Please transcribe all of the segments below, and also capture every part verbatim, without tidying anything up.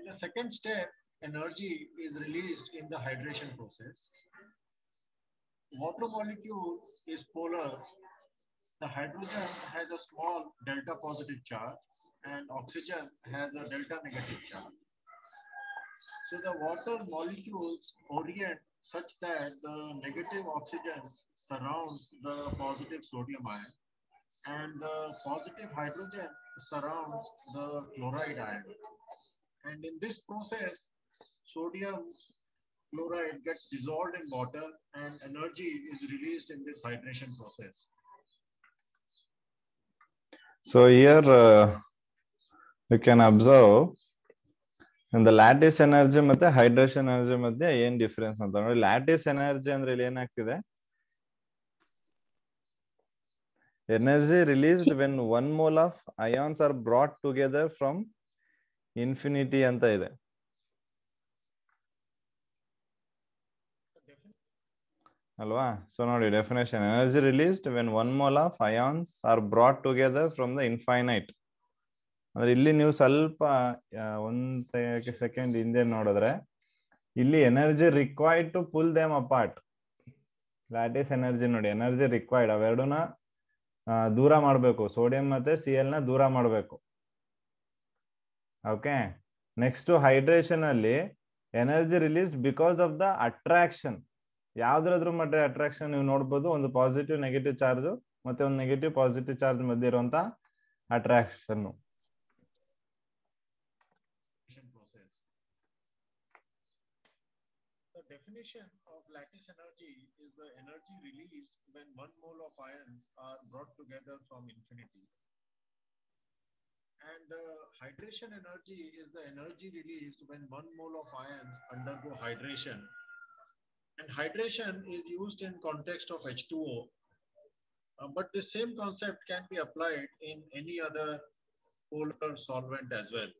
the second step, energy is released in the hydration process. Water molecule is polar. The hydrogen has a small delta positive charge and oxygen has a delta negative charge. So the water molecules orient such that the negative oxygen surrounds the positive sodium ion and the positive hydrogen surrounds the chloride ion. And in this process, sodium chloride gets dissolved in water and energy is released in this hydration process. So here uh, you can observe in the lattice energy ಮತ್ತೆ hydration energy ಮಧ್ಯೆ ಏನು difference ಅಂತ ನೋಡಿ. Lattice energy ಅಂದ್ರೆ ಇಲ್ಲಿ ಏನಾಗ್ತಿದೆ, energy released when one mole of ions are brought together from infinity ಅಂತ ಇದೆ. ಅಲ್ವಾ? ಸೊ ನೋಡಿ definition, energy released when one mole of ions are brought together from the infinite. ಅಂದ್ರೆ ಇಲ್ಲಿ ನೀವು ಸ್ವಲ್ಪ ಒಂದ್ ಸೆಕೆಂಡ್ ಹಿಂದೆ ನೋಡಿದ್ರೆ ಇಲ್ಲಿ energy required to pull them apart. Lattice energy ನೋಡಿ, ಎನರ್ಜಿ ರಿಕ್ವೈರ್ಡ್ ಅವೆರಡನ್ನ ದೂರ ಮಾಡಬೇಕು, ಸೋಡಿಯಂ ಮತ್ತೆ ಸಿ ಎಲ್ ನ ದೂರ ಮಾಡಬೇಕು. ಓಕೆ, ನೆಕ್ಸ್ಟ್ ಹೈಡ್ರೇಷನ್ ಅಲ್ಲಿ energy released because of the attraction. ಯಾವ್ದ್ರಾದ್ರೂ ಮಟ್ಟ ಅಟ್ರಾಕ್ಷನ್ ನೀವು ನೋಡ್ಬೋದು, ಒಂದು ಪಾಸಿಟಿವ್ ನೆಗೆಟಿವ್ ಚಾರ್ಜ್ ಮತ್ತೆ ಒಂದು ನೆಗೆಟಿವ್ ಪಾಸಿಟಿವ್ ಚಾರ್ಜ್ ಮಧ್ಯೆ ಇರುವಂತ attraction. The definition of lattice energy is the energy released when one mole of ions are brought together from infinity. And the hydration energy is the energy released when one mole of ions undergo hydration. And hydration is used in context of H two O. Uh, but the same concept can be applied in any other polar solvent as well.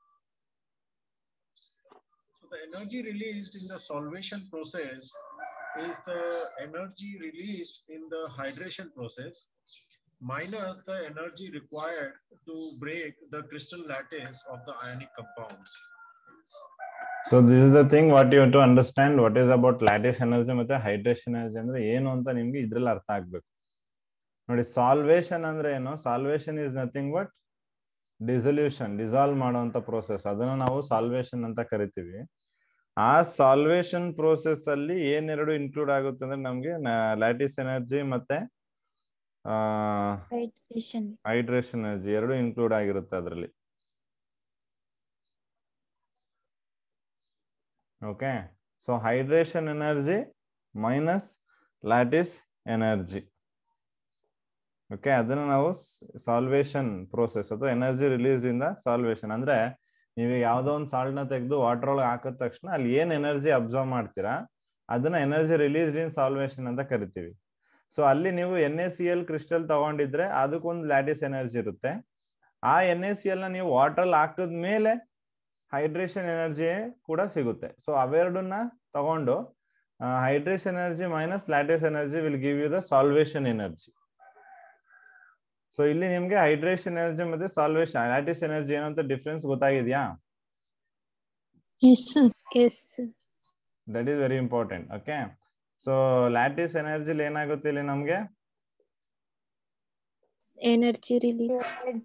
So the energy released in the solvation process is the energy released in the hydration process minus the energy required to break the crystal lattice of the ionic compounds. So this is the thing what you have to understand what is about lattice energy ಮತ್ತೆ hydration energy ಅಂದ್ರೆ ಏನು ಅಂತ ನಿಮ್ಗೆ ಇದ್ರಲ್ಲಿ ಅರ್ಥ ಆಗ್ಬೇಕು. ನೋಡಿ, solvation ಅಂದ್ರೆ ಏನು? Solvation is nothing but dissolution, dissolve ಮಾಡುವಂತ ಪ್ರೋಸೆಸ್, ಅದನ್ನ ನಾವು ಸಾಲ್ವೇಷನ್ ಅಂತ ಕರಿತೀವಿ. ಆ ಸಾಲ್ವೇಷನ್ ಪ್ರೋಸೆಸ್ ಅಲ್ಲಿ ಏನೆರಡು ಇನ್ಕ್ಲೂಡ್ ಆಗುತ್ತೆ ಅಂದ್ರೆ ನಮ್ಗೆ ಲ್ಯಾಟಿಸ್ ಎನರ್ಜಿ ಮತ್ತೆ ಹೈಡ್ರೇಷನ್ ಎನರ್ಜಿ ಎರಡು ಇನ್ಕ್ಲೂಡ್ ಆಗಿರುತ್ತೆ ಅದರಲ್ಲಿ. Okay, so hydration energy minus lattice energy. Okay, ಅದನ್ನ ನಾವು ಸಾಲ್ವೇಷನ್ ಪ್ರೋಸೆಸ್ ಅಥವಾ ಎನರ್ಜಿ ರಿಲೀಸ್ಡ್ ಇಂದ ಸಾಲ್ವೇಷನ್ ಅಂದ್ರೆ ನೀವು ಯಾವ್ದೋ ಒಂದು ಸಾಲ್ಟ್ ನ ತೆಗೆದು ವಾಟರ್ ಒಳಗೆ ಹಾಕಿದ ತಕ್ಷಣ ಅಲ್ಲಿ ಏನ್ ಎನರ್ಜಿ ಅಬ್ಸರ್ವ್ ಮಾಡ್ತೀರಾ ಅದನ್ನ ಎನರ್ಜಿ ರಿಲೀಸ್ಡ್ ಇನ್ ಸಾಲ್ವೇಷನ್ ಅಂತ ಕರಿತೀವಿ. ಸೊ ಅಲ್ಲಿ ನೀವು N A C L crystal ತಗೊಂಡಿದ್ರೆ ಅದಕ್ಕೊಂದು ಲ್ಯಾಟಿಸ್ ಎನರ್ಜಿ ಇರುತ್ತೆ. ಆ ಎನ್ ಎ ಸಿ ಎಲ್ ನ ನೀವು ವಾಟರ್ ಹಾಕಿದ ಮೇಲೆ ಹೈಡ್ರೇಷನ್ ಎನರ್ಜಿ ಕೂಡ ಸಿಗುತ್ತೆ. ಸೊ ಅವೆರಡನ್ನ ತಗೊಂಡು hydration energy minus lattice energy will give you the solvation energy. So ಇಲ್ಲಿ ನಿಮ್ಗೆ ಹೈಡ್ರೇಷನ್ ಎನರ್ಜಿ ಮತ್ತೆ ಸಾಲ್ವೇಷನ್ ಲ್ಯಾಟಿಸ್ ಎನರ್ಜಿ ಏನಂತ ಡಿಫ್ರೆನ್ಸ್ ಗೊತ್ತಾಗಿದ್ಯಾ? That is very important. Okay, so lattice ಎನರ್ಜಿಲಿ ಏನಾಗುತ್ತೆ ಇಲ್ಲಿ ನಮ್ಗೆ ಎನರ್ಜಿ ರಿಲೀಸ್,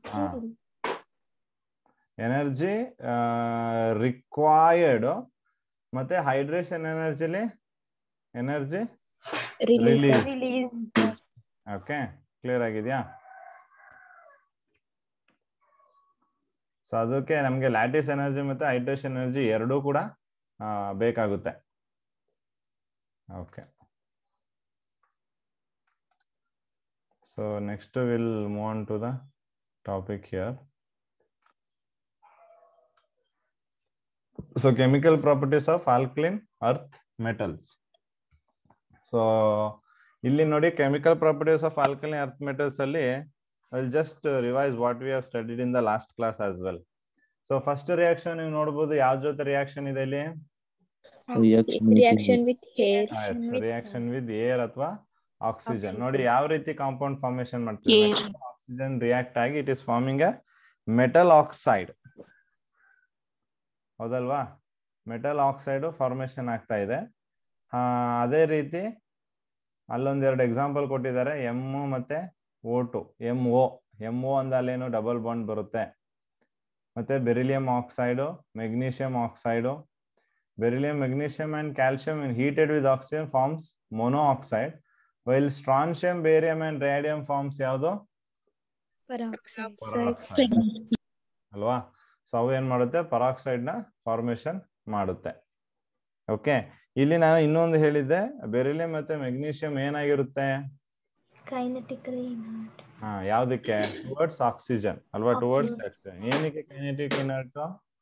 ಎನರ್ಜಿ ರಿಕ್ವೈರ್ಡ್, ಮತ್ತೆ ಹೈಡ್ರೇಷನ್ ಎನರ್ಜಿಲಿ ಎನರ್ಜಿ ರಿಲೀಸ್. ಓಕೆ, ಕ್ಲಿಯರ್ ಆಗಿದ್ಯಾ? ಸೊ ಅದಕ್ಕೆ ನಮ್ಗೆ ಲ್ಯಾಟಿಸ್ ಎನರ್ಜಿ ಮತ್ತೆ ಹೈಡ್ರೇಷನ್ ಎನರ್ಜಿ ಎರಡೂ ಕೂಡ ಬೇಕಾಗುತ್ತೆ. Okay, so next will move on to the topic here. So chemical properties of alkaline earth metals. So ಇಲ್ಲಿ ನೋಡಿ, chemical properties of alkaline earth metals ಅಲ್ಲಿ I'll just uh, revise what we have studied in the last class as well. So first reaction ನೀವು ನೋಡಬಹುದು, ಯಾವ ಜೊತೆ reaction ಇದೆ ಇಲ್ಲಿ? Reaction with air. Reaction with air ಅಥವಾ ಆಕ್ಸಿಜನ್. ನೋಡಿ ಯಾವ ರೀತಿ ಕಾಂಪೌಂಡ್ ಫಾರ್ಮೇಶನ್ ಮಾಡ್ತೀವಿ. ಆಕ್ಸಿಜನ್ ರಿಯಾಕ್ಟ್ ಆಗಿ it is forming a metal oxide. ಹೌದಲ್ವಾ? ಮೆಟಲ್ ಆಕ್ಸೈಡ್ ಫಾರ್ಮೇಶನ್ ಆಗ್ತಾ ಇದೆ. ಅದೇ ರೀತಿ ಅಲ್ಲೊಂದೆರಡು ಎಕ್ಸಾಂಪಲ್ ಕೊಟ್ಟಿದ್ದಾರೆ, ಎಮ್ ಮತ್ತೆ O two. M O M O ಅಂದಲ್ಲೇನು ಡಬಲ್ ಬಾಂಡ್ ಬರುತ್ತೆ. ಮತ್ತೆ beryllium oxide, magnesium oxide. Beryllium, magnesium and calcium in heated with oxygen forms mono oxide, while strontium, barium and radium forms ಯಾವುದು? Peroxide ಅಲ್ವಾ? So ಅವು ಏನ್ ಮಾಡುತ್ತೆ? Peroxide ನ formation ಮಾಡುತ್ತೆ. ಓಕೆ, ಇಲ್ಲಿ ನಾನು ಇನ್ನೊಂದು ಹೇಳಿದ್ದೆ, ಬೆರಿಲಿಯಂ ಮತ್ತೆ ಮೆಗ್ನೀಷಿಯಂ ಏನಾಗಿರುತ್ತೆ? Kinetically inert. ಹಾ, ಯಾವ್ದಕ್ಕೆ? ಟುವರ್ಡ್ಸ್ ಆಕ್ಸಿಜನ್ ಅಲ್ವಾ? Towards oxygen. ಏನಕ್ಕೆ kinetic inert?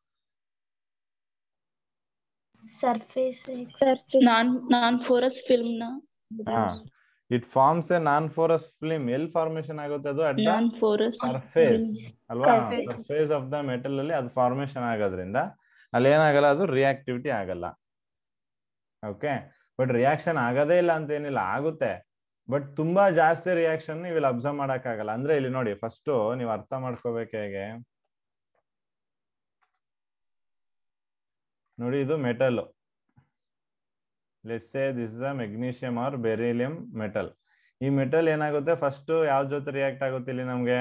Surface non non porous film ನ ಹಾ, it forms a non porous film. ಎಲ್ಲಿ ಫಾರ್ಮೇಶನ್ ಆಗುತ್ತೆ ಅದು? At the non porous surface ಅಲ್ವಾ? ಸರ್ಫೇಸ್ ಆಫ್ ದ ಮೆಟಲ್ ಅಲ್ಲಿ ಅದು ಫಾರ್ಮೇಶನ್ ಆಗೋದ್ರಿಂದ ಅಲ್ಲಿ ಏನಾಗಲ್ಲ, ಅದು ರಿಯಾಕ್ಟಿವಿಟಿ ಆಗಲ್ಲ. ಓಕೆ, ಬಟ್ ರಿಯಾಕ್ಷನ್ ಆಗದೇ ಇಲ್ಲ ಅಂತ ಏನಿಲ್ಲ, ಆಗುತ್ತೆ. ಬಟ್ ತುಂಬಾ ಜಾಸ್ತಿ ರಿಯಾಕ್ಷನ್ ನೀವು ಇಲ್ಲಿ ಅಬ್ಸರ್ವ್ ಮಾಡಕ್ ಆಗಲ್ಲ. ಅಂದ್ರೆ ಇಲ್ಲಿ ನೋಡಿ, ಫಸ್ಟ್ ನೀವು ಅರ್ಥ ಮಾಡ್ಕೋಬೇಕು ಹೇಗೆ ನೋಡಿ. ಇದು metal, let's say this is a magnesium or beryllium metal. ಈ ಮೆಟಲ್ ಏನಾಗುತ್ತೆ? ಫಸ್ಟ್ ಯಾವ ಜೊತೆ ರಿಯಾಕ್ಟ್ ಆಗುತ್ತೆ ಇಲ್ಲಿ ನಮ್ಗೆ?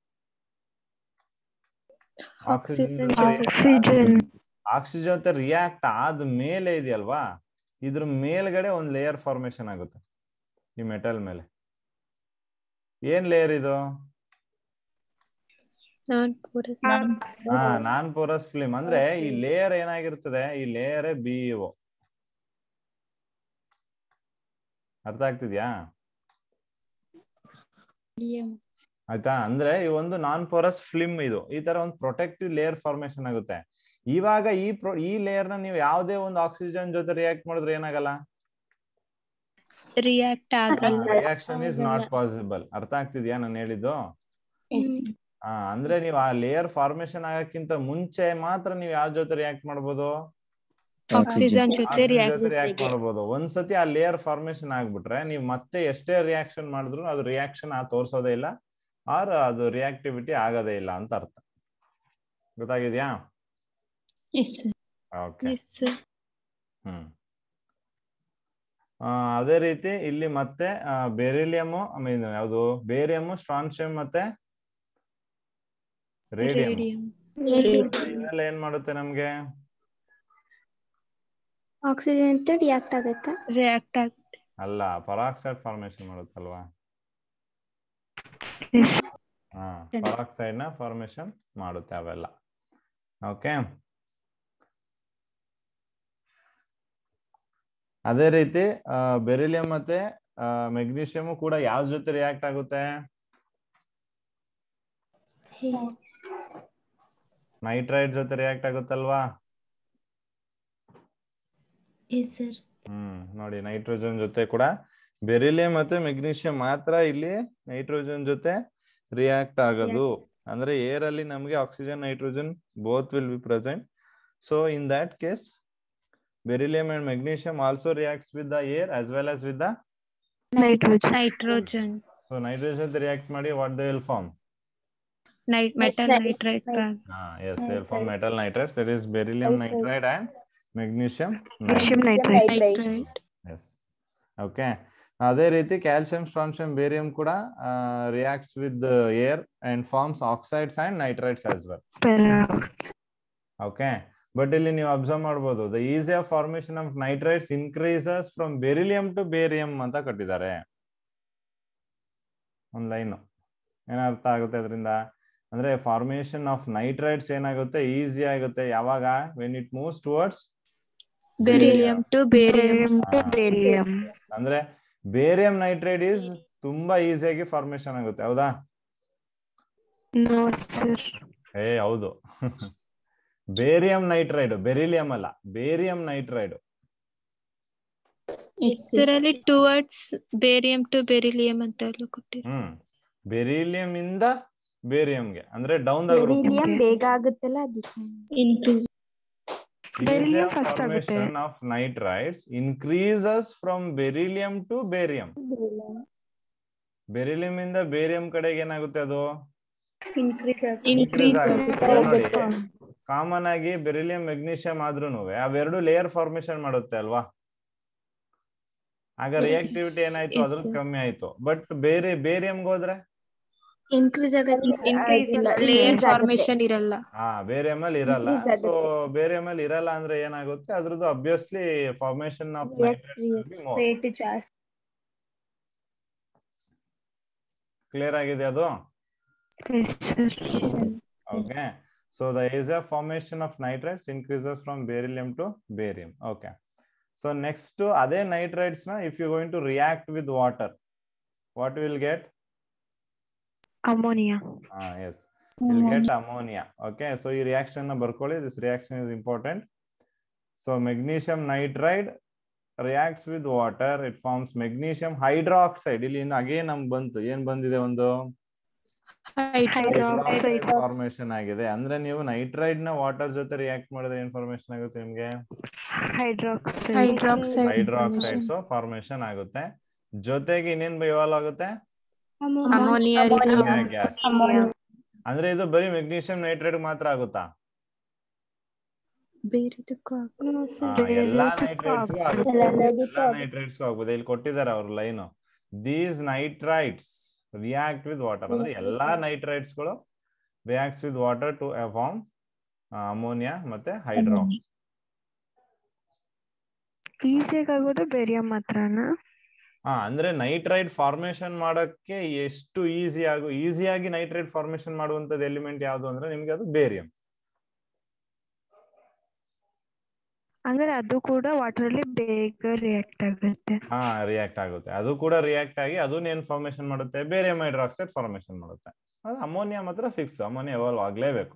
ಆಕ್ಸಿಜನ್. ಆಕ್ಸಿಜನ್ ಜೊತೆ ರಿಯಾಕ್ಟ್ ಆದ್ಮೇಲೆ ಇದೆಯಲ್ವಾ, ಇದ್ರ ಮೇಲ್ಗಡೆ ಒಂದ್ ಲೇಯರ್ ಫಾರ್ಮೇಶನ್ ಆಗುತ್ತೆ ಈ ಮೆಟಲ್ ಮೇಲೆ. ಏನ್ ಲೇಯರ್ ಇದು? ಹಾ, ನಾನ್ ಪೋರಸ್ ಫಿಲ್ಮ್. ಅಂದ್ರೆ ಈ ಲೇಯರ್ ಏನಾಗಿರ್ತದೆ? ಈ ಲೇಯರ್ ಬಿ ಇ ಓ. ಅರ್ಥ ಆಗ್ತಿದ್ಯಾ? ಆಯ್ತಾ? ಅಂದ್ರೆ ಈ ಒಂದು ನಾನ್ ಪೋರಸ್ ಫಿಲ್ಮ್ ಇದು ಈ ತರ ಒಂದು ಪ್ರೊಟೆಕ್ಟಿವ್ ಲೇಯರ್ ಫಾರ್ಮೇಶನ್ ಆಗುತ್ತೆ. ಇವಾಗ ಈ ಪ್ರೊ ಈ ಲೇಯರ್ ನ ನೀವು ಯಾವುದೇ ಒಂದು ಆಕ್ಸಿಜನ್ ಜೊತೆ ರಿಯಾಕ್ಟ್ ಮಾಡಿದ್ರೆ ಏನಾಗಲ್ಲ? ರಿಯಾಕ್ಟ್ ಆಗಲ್ಲ. Reaction is not possible. ಅರ್ಥ ಆಗ್ತಿದ್ಯಾ ನಾನು ಹೇಳಿದ್ದು? ಹಾ, ಅಂದ್ರೆ ನೀವು ಆ ಲೇಯರ್ ಫಾರ್ಮೇಶನ್ ಆಗಕ್ಕಿಂತ ಮುಂಚೆ ಮಾತ್ರ ನೀವು ಯಾವ ಜೊತೆ ರಿಯಾಕ್ಟ್ ಮಾಡ್ಬೋದು? ಆಕ್ಸಿಜನ್ ಜೊತೆ ರಿಯಾಕ್ಟ್ ಮಾಡಬಹುದು. ಒಂದ್ಸತಿ ಆ ಲೇಯರ್ ಫಾರ್ಮೇಶನ್ ಆಗ್ಬಿಟ್ರೆ ನೀವು ಮತ್ತೆ ಎಷ್ಟೇ ರಿಯಾಕ್ಷನ್ ಮಾಡಿದ್ರು ಅದು ರಿಯಾಕ್ಷನ್ ಆ ತೋರ್ಸೋದೇ ಇಲ್ಲ, ಆರ್ ಅದು ರಿಯಾಕ್ಟಿವಿಟಿ ಆಗೋದೇ ಇಲ್ಲ ಅಂತ ಅರ್ಥ. ಗೊತ್ತಾಗಿದ್ಯಾ? ಓಕೆ. ಹ್ಮ್ ಅದೇ ರೀತಿ ಇಲ್ಲಿ ಮತ್ತೆ ಬೆರಿಲಿಯಮ್, ಐ ಮೀನ್ ಯಾವುದು ಬೇರಿಯಮ್, ಸ್ಟ್ರಾನ್ಶಿಯಂ ಮತ್ತೆ ರೇಡಿಯಂ ಇವೆಲ್ಲ ಏನ್ ಮಾಡುತ್ತೆ ನಮ್ಗೆ? ಆಕ್ಸಿಜನ್ ರಿಯಾಕ್ಟ್ ಆಗುತ್ತೆ. ರಿಯಾಕ್ಟ್ ಆಗುತ್ತೆ ಅಲ್ಲ, ಪರಾಕ್ಸೈಡ್ ಫಾರ್ಮೇಶನ್ ಮಾಡುತ್ತಲ್ವಾ? ಹಾ, ಪರಾಕ್ಸೈಡ್ ನ ಫಾರ್ಮೇಶನ್ ಮಾಡುತ್ತೆ ಅವೆಲ್ಲ. ಓಕೆ, ಅದೇ ರೀತಿ ಬೆರಿಲಿಯಂ ಮತ್ತೆ ಮೆಗ್ನೀಷಿಯಂ ಕೂಡ ಯಾವ ಜೊತೆ ರಿಯಾಕ್ಟ್ ಆಗುತ್ತೆ? ನೈಟ್ರೈಡ್ ಜೊತೆ ರಿಯಾಕ್ಟ್ ಆಗುತ್ತಲ್ವಾ? ಹ್ಮ್ ನೋಡಿ, ನೈಟ್ರೋಜನ್ ಜೊತೆ ಕೂಡ ಬೆರಿಲಿಯಂ ಮತ್ತೆ ಮೆಗ್ನೀಷಿಯಂ ಮಾತ್ರ ಇಲ್ಲಿ ನೈಟ್ರೋಜನ್ ಜೊತೆ ರಿಯಾಕ್ಟ್ ಆಗೋದು. ಅಂದ್ರೆ ಏರ್ ಅಲ್ಲಿ ನಮಗೆ oxygen, nitrogen both will be present. So in that case beryllium and magnesium also reacts with the air as well as with the nitrogen. Nitrogen. So nitrogen they react ಮಾಡಿ what they will form? Night metal nitride. Ah yes, they will form metal nitrides. That is beryllium nitride and magnesium nitride. Yes. Okay. ಅದೇ ರೀತಿ calcium, strontium, barium ಕೂಡ reacts with the air and forms oxides and nitrides as well. Okay. But ಇಲ್ಲಿ ನೀವು observe ಮಾಡಬಹುದು, the easy of formation of nitrides increases from beryllium to barium ಅಂತ ಕೊಟ್ಟಿದ್ದಾರೆ. ಒಂದ್ line ಏನರ್ಥ ಆಗುತ್ತೆ ಅದರಿಂದ? ಅಂದ್ರೆ ಫಾರ್ಮೇಶನ್ ಆಫ್ ನೈಟ್ರೈಡ್ಸ್ ಏನಾಗುತ್ತೆ? ಈಸಿ ಆಗುತ್ತೆ ಯಾವಾಗ? When it moves towards beryllium to barium to barium. ಅಂದ್ರೆ ಬೇರಿಯಂ ನೈಟ್ರೈಡ್ ಈಸ್ ತುಂಬಾ ಈಸಿಯಾಗಿ ಫಾರ್ಮೇಶನ್ ಆಗುತ್ತೆ, ಹೌದಾ? No sir. ಏ ಹೌದು, ಬೇರಿಯಂ ನೈಟ್ರೈಡ್, ಬೆರಿಲಿಯಂ ಅಲ್ಲ, ಬೇರಿಯಂ ನೈಟ್ರೈಡ್. ಇದರಲ್ಲಿ ಟುವರ್ಡ್ಸ್ ಬೇರಿಯಂ ಟು ಬೆರಿಲಿಯಂ ಅಂತ ಎಲ್ಲ ಕೊಟ್ಟಿದ್ದಾರೆ. ಹ್ಮ್ ಬೆರಿಲಿಯಂ ಇಂದ ಬೇರಿಯಂಗೆ ಅಂದ್ರೆ ಡೌನ್ ದ ಗ್ರೂಪ್. ಬೆರಿಲಿಯಂ ಬೇಗ ಆಗುತ್ತಲ್ಲ ಅದಕ್ಕೆ. ಬೆರಿಲಿಯಂ ಫಸ್ಟ್ ಆಗುತ್ತೆ. Formation of nitrides increases from beryllium to barium. Beryllium ಇಂದ ಬೇರಿಯಂ ಕಡೆಗೆ ಏನಾಗುತ್ತೆ? ಅದು ಇನ್ಕ್ರೀಸ್ ಆಗುತ್ತೆ. ಕಾಮನ್ ಆಗಿ ಬೆರಿಲಿಯಂ ಮೆಗ್ನೀಷಿಯಂ ಆದ್ರೂ ಅವೆರಡು ಲೇಯರ್ ಫಾರ್ಮೇಶನ್ ಮಾಡುತ್ತೆ ಅಲ್ವಾ. ಆಗ ರಿಯಾಕ್ಟಿವಿಟಿ ಏನಾಯ್ತು ಅದ್ರದ್ದು ಕಮ್ಮಿ ಆಯ್ತು. ಬಟ್ ಬೇರೆ ಬೇರಿಯಂಗೆ ಹೋದ್ರೆ ಇನ್ಕ್ರೀಸ್ ಆಗುತ್ತೆ, ಲೇಯರ್ ಫಾರ್ಮೇಶನ್ ಇರಲ್ಲ. ಹಾ ಬೇರಿಯಂ ಅಲ್ಲಿ ಇರಲ್ಲ. ಸೊ ಬೇರಿಯಂ ಅಲ್ಲಿ ಇರಲ್ಲ ಅಂದ್ರೆ ಏನಾಗುತ್ತೆ, ಅದ್ರದ್ದು obviously formation of nitrates more. Clear ಆಗಿದೆ ಅದು? Okay. So the age of formation of nitrates increases from beryllium to barium. Okay. So next to other nitrates na, if you're going to react with water, what will get? Ammonia. Ah yes, you'll get ammonia. Okay. So this reaction na barkoli. This reaction is important. So magnesium nitride reacts with water. It forms magnesium hydroxide. ಇಲ್ಲಿ again ನಮ್ ಬಂತು ಏನ್ ಬಂದಿದೆ ಒಂದು hydroxide formation ಆಗಿದೆ. ಅಂದ್ರೆ ನೀವು nitride ನ ವಾಟರ್ ಜೊತೆ ರಿಯಾಕ್ಟ್ ಮಾಡಿದ್ರೆ ಏನ್ ಫಾರ್ಮೇಶನ್ ಆಗುತ್ತೆ ನಿಮ್ಗೆ? ಹೈಡ್ರಾಕ್ಸೈಡ್ ಹೈಡ್ರಾಕ್ಸೈಡ್ಸ್ ಫಾರ್ಮೇಶನ್ ಆಗುತ್ತೆ. ಜೊತೆಗೆ ಇನ್ನೇನ್ ಇವಾಲ್ವ್ ಆಗುತ್ತೆ? Ammonia gas. ಅಂದ್ರೆ ಇದು ಬರೀ ಮೆಗ್ನೀಷಿಯಂ ನೈಟ್ರೈಡ್ ಮಾತ್ರ ಆಗುತ್ತಾ? ಎಲ್ಲಾ ನೈಟ್ರೈಟ್ಸ್ ಆಗುತ್ತೆ. ಎಲ್ಲಾ ನೈಟ್ರೈಟ್ಸ್ ಆಗ್ಬೋದು. ಇಲ್ಲಿ ಕೊಟ್ಟಿದ್ದಾರೆ ಅವ್ರ line, these nitrites react with water. ಅಂದ್ರೆ ಎಲ್ಲಾ ನೈಟ್ರೈಟ್ಸ್ ಗಳು reacts with water to form ammonia ಮತ್ತೆ ಹೈಡ್ರಾಕ್ಸ್. ಈಸಿಯಾಗಿ ಆಗೋದು ಬೇರಿಯಂ ಮಾತ್ರನಾ? ಹಾ ಅಂದ್ರೆ ನೈಟ್ರೈಡ್ ಫಾರ್ಮೇಶನ್ ಮಾಡಕ್ಕೆ ಎಷ್ಟು ಈಸಿ ಆಗು ಈಸಿಯಾಗಿ ನೈಟ್ರೈಡ್ ಫಾರ್ಮೇಶನ್ ಮಾಡುವಂತದ್ದು ಎಲಿಮೆಂಟ್ ಯಾವುದು ಅಂದ್ರೆ ನಿಮ್ಗೆ ಅದು ಬೇರಿಯಂ. ಅಂದ್ರೆ ಅದು ಕೂಡ ವಾಟರ್ ಅಲ್ಲಿ ಬೇಗ ರಿಯಾಕ್ಟ್ ಆಗುತ್ತೆ. ಹಾ ರಿಯಾಕ್ಟ್ ಆಗುತ್ತೆ. ಅದು ಕೂಡ ರಿಯಾಕ್ಟ್ ಆಗಿ ಅದನ್ನ ಏನ್ ಫಾರ್ಮೇಶನ್ ಮಾಡುತ್ತೆ? ಬೇರಿಯಂ ಹೈಡ್ರಾಕ್ಸೈಡ್ ಫಾರ್ಮೇಶನ್ ಮಾಡುತ್ತೆ. ಅದು ಅಮೋನಿಯಾ ಮಾತ್ರ ಫಿಕ್ಸ್, ಅಮೋನಿಯಾ ಎವಾಲ್ವ್ ಆಗ್ಲೇಬೇಕು.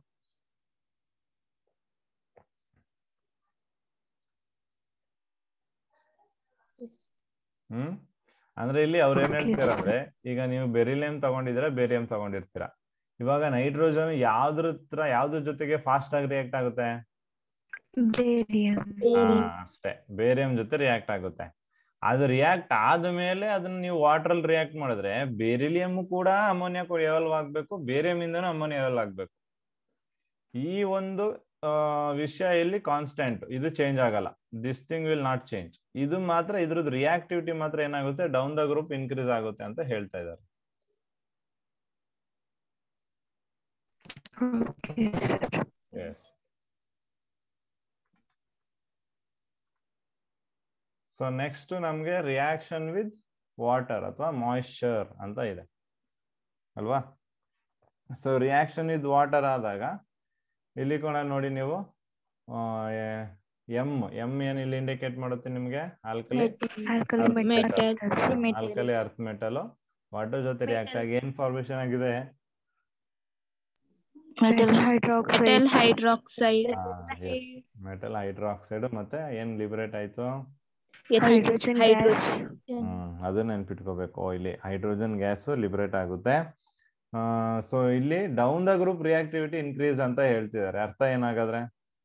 ಹ್ಮ್ ಅಂದ್ರೆ ಇಲ್ಲಿ ಅವ್ರು ಏನ್ ಹೇಳ್ತೀರ ಅಂದ್ರೆ, ಈಗ ನೀವು ಬೆರಿಲಿಯಂ ತಗೊಂಡಿದ್ರೆ ಬೇರಿಯಂ ತಗೊಂಡಿರ್ತೀರಾ. ಇವಾಗ ನೈಟ್ರೋಜನ್ ಯಾವ್ದ್ರ ಹತ್ರ ಯಾವ್ದ್ರ ಜೊತೆಗೆ ಫಾಸ್ಟ್ ಆಗಿ ರಿಯಾಕ್ಟ್ ಆಗುತ್ತೆ? ಬೇರಿಯಂ. ಅಷ್ಟೇ, ಬೇರಿಯಂ ಜೊತೆ ರಿಯಾಕ್ಟ್ ಆಗುತ್ತೆ. ಅದು ರಿಯಾಕ್ಟ್ ಆದ್ಮೇಲೆ ಅದನ್ನ ನೀವು ವಾಟರ್ ಅಲ್ಲಿ ರಿಯಾಕ್ಟ್ ಮಾಡಿದ್ರೆ ಬೆರಿಲಿಯಂ ಕೂಡ ಅಮೋನಿಯಾ ಕೂಡ ಎವಾಲ್ವ್ ಆಗ್ಬೇಕು, ಬೇರಿಯಂ ಇಂದನೂ ಅಮೋನಿಯಾ ಎವಾಲ್ವ್ ಆಗ್ಬೇಕು. ಈ ಒಂದು ವಿಷಯ ಇಲ್ಲಿ ಕಾನ್ಸ್ಟೆಂಟ್, ಇದು ಚೇಂಜ್ ಆಗಲ್ಲ. This thing will not change. ಇದು ಮಾತ್ರ ಇದ್ರದ್ದು ರಿಯಾಕ್ಟಿವಿಟಿ ಮಾತ್ರ ಏನಾಗುತ್ತೆ, ಡೌನ್ ದ ಗ್ರೂಪ್ ಇನ್ಕ್ರೀಸ್ ಆಗುತ್ತೆ ಅಂತ ಹೇಳ್ತಾ ಇದ್ದಾರೆ. ಎಸ್. ಸೊ ನೆಕ್ಸ್ಟ್ ನಮ್ಗೆ ರಿಯಾಕ್ಷನ್ ವಿತ್ ವಾಟರ್ ಅಥವಾ ಮಾಯಿಶ್ಚರ್ ಅಂತ ಇದೆ ಅಲ್ವಾ. ಸೊ ರಿಯಾಕ್ಷನ್ ವಿತ್ ವಾಟರ್ ಆದಾಗ ಇಲ್ಲಿ ಕೂಡ ನೋಡಿ ನೀವು ಎಂ ಎಂ ಏನ್ ಇಲ್ಲಿ ಇಂಡಿಕೇಟ್ ಮಾಡುತ್ತೆ ನಿಮ್ಗೆ? Alkali alkali earth metal water ಜೊತೆ ರಿಯಾಕ್ಟ್ ಆಗಿ ಏನ್ ಫಾರ್ಮೇಶನ್ ಆಗಿದೆ? Metal hydroxide. Hydroxide metal hydroxide ಮತ್ತೆ ಏನ್ ಲಿಬರೇಟ್ ಆಯ್ತು? Hydrogen gas. ಹ್ಮ್ ಅದನ್ನ ನೆನ್ಪಿಟ್ಕೋಬೇಕು. ಇಲ್ಲಿ ಹೈಡ್ರೋಜನ್ ಗ್ಯಾಸ್ ಲಿಬರೇಟ್ ಆಗುತ್ತೆ. ಸೊ ಇಲ್ಲಿ down the group reactivity increase ಅಂತ ಹೇಳ್ತಿದ್ದಾರೆ. ಅರ್ಥ ಏನಾಗಾದ್ರೆ?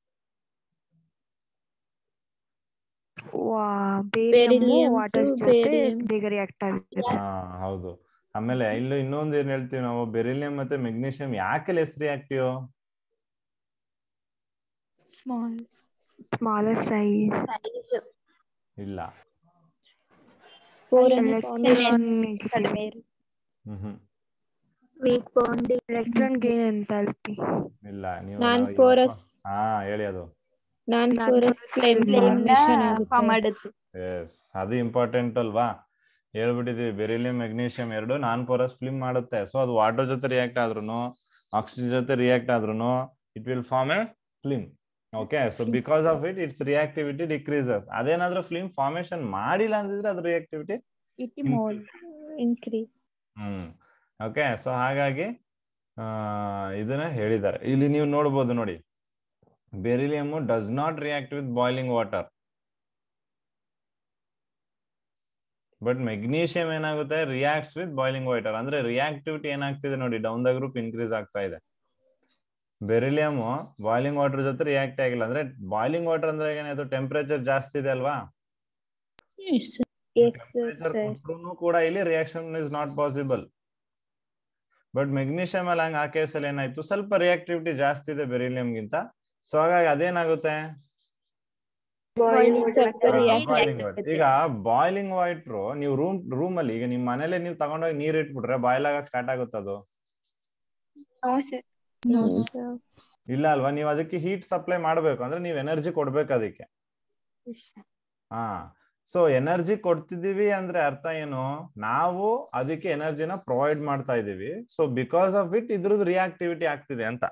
ಹಾ ಹೌದು. ಆಮೇಲೆ ಇಲ್ಲಿ ಇನ್ನೊಂದು ಏನ್ ಹೇಳ್ತೀವಿ ನಾವು, ಬೆರಿಲಿಯಂ ಮತ್ತೆ ಮೆಗ್ನೀಷಿಯಂ ಯಾಕೆ less reactive? Small smaller size. ಇಲ್ಲ. Hmm weak bond, electron gain enthalpy. ಇಲ್ಲ. ನೀವು ನಾನ್ ಫೋರಸ್ ಹಾ ಹೇಳಿ ಅದು ನಾನ್ ಫೋರಸ್ ಫ್ಲೇಮ್ ಫಾರ್ಮೇಶನ್ ಆಗುತ್ತೆ. ಎಸ್, ಅದು ಇಂಪಾರ್ಟೆಂಟ್ ಅಲ್ವಾ? ಹೇಳ್ಬಿಟ್ಟಿದೀವಿ, ಬೆರಿಲಿಯಂ ಮೆಗ್ನೀಷಿಯಂ ಎರಡು ನಾನ್ ಪೋರಸ್ ಫಿಲ್ಮ್ ಮಾಡುತ್ತೆ. ಸೊ ಅದು ವಾಟರ್ ಜೊತೆ ರಿಯಾಕ್ಟ್ ಆದ್ರೂ ಆಕ್ಸಿಜನ್ ಜೊತೆ ರಿಯಾಕ್ಟ್ ಆದ್ರೂ it will form a film. Okay. So because of it its reactivity decreases. ಅದೇನಾದ್ರೂ ಫಿಲ್ಮ್ ಫಾರ್ಮೇಶನ್ ಮಾಡಿಲ್ಲ ಅಂದಿದ್ರೆ ಅದ್ರ reactivity increase. Hmm okay. So ಹಾಗಾಗಿ ಆ ಇದನ್ನ ಹೇಳಿದ್ದಾರೆ ಇಲ್ಲಿ. ನೀವು ನೋಡ್ಬೋದು ನೋಡಿ, beryllium does not react with boiling water, but magnesium ಏನಾಗುತ್ತೆ? Reacts with boiling water. ಅಂದ್ರೆ ರಿಯಾಕ್ಟಿವಿಟಿ ಏನಾಗ್ತಿದೆ ನೋಡಿ, ಡೌನ್ ದ ಗ್ರೂಪ್ ಇನ್ಕ್ರೀಸ್ ಆಗ್ತಾ ಇದೆ. ಬೆರಿಲಿಯಂ ಬಾಯ್ಲಿಂಗ್ ವಾಟರ್ ಜೊತೆ ರಿಯಾಕ್ಟ್ ಆಗಿಲ್ಲ. ಅಂದ್ರೆ ಬಾಯ್ಲಿಂಗ್ ವಾಟರ್ ಅಂದ್ರೆ ಏನಾಯ್ತು? ಟೆಂಪರೇಚರ್ ಜಾಸ್ತಿ ಇದೆ ಅಲ್ವಾ? ಕೂಡ ಇಲ್ಲಿ reaction is not possible. But magnesium ಅಲ್ಲಿ ಹಂಗ ಆ ಕೇಸಲ್ಲಿ ಏನಾಯ್ತು? ಸ್ವಲ್ಪ ರಿಯಾಕ್ಟಿವಿಟಿ ಜಾಸ್ತಿ ಇದೆ ಬೆರಿಲಿಯಂಗಿಂತ. ಸೊ ಹಾಗಾಗಿ ಅದೇನಾಗುತ್ತೆ ಬಾಯ್ಲಿಂಗ್ ಸ್ವಲ್ಪ ಬಾಯ್ಲಿಂಗ್ ರಿಯಾಕ್ಟ್ ವಾಟರ್. ಈಗ ಬಾಯ್ಲಿಂಗ್ ವಾಟರ್ ನೀವು ರೂಮ್ ರೂಮ್ ಅಲ್ಲಿ ಈಗ ನಿಮ್ ಮನೇಲೆ ನೀವು ತಗೊಂಡೋಗಿ ನೀರ್ ಇಟ್ಬಿಟ್ರೆ ಬಾಯ್ಲ್ ಆಗಕ್ ಸ್ಟಾರ್ಟ್ ಆಗುತ್ತೆ ಅದು? ಇಲ್ಲ ಅಲ್ವಾ? ನೀವು ಅದಕ್ಕೆ ಹೀಟ್ ಸಪ್ಲೈ ಮಾಡ್ಬೇಕು ಅಂದ್ರೆ ನೀವು ಎನರ್ಜಿ ಕೊಡ್ಬೇಕು ಅದಕ್ಕೆ. ಹಾ, ಸೊ ಎನರ್ಜಿ ಕೊಡ್ತಿದೀವಿ ಅಂದ್ರೆ ಅರ್ಥ ಏನು? ನಾವು ಅದಕ್ಕೆ ಎನರ್ಜಿನ ಪ್ರೊವೈಡ್ ಮಾಡ್ತಾ ಇದೀವಿ. ಸೊ ಬಿಕಾಸ್ ಆಫ್ ಇಟ್ ಇದ್ರದ್ದು ರಿಯಾಕ್ಟಿವಿಟಿ ಆಗ್ತಿದೆ ಅಂತ.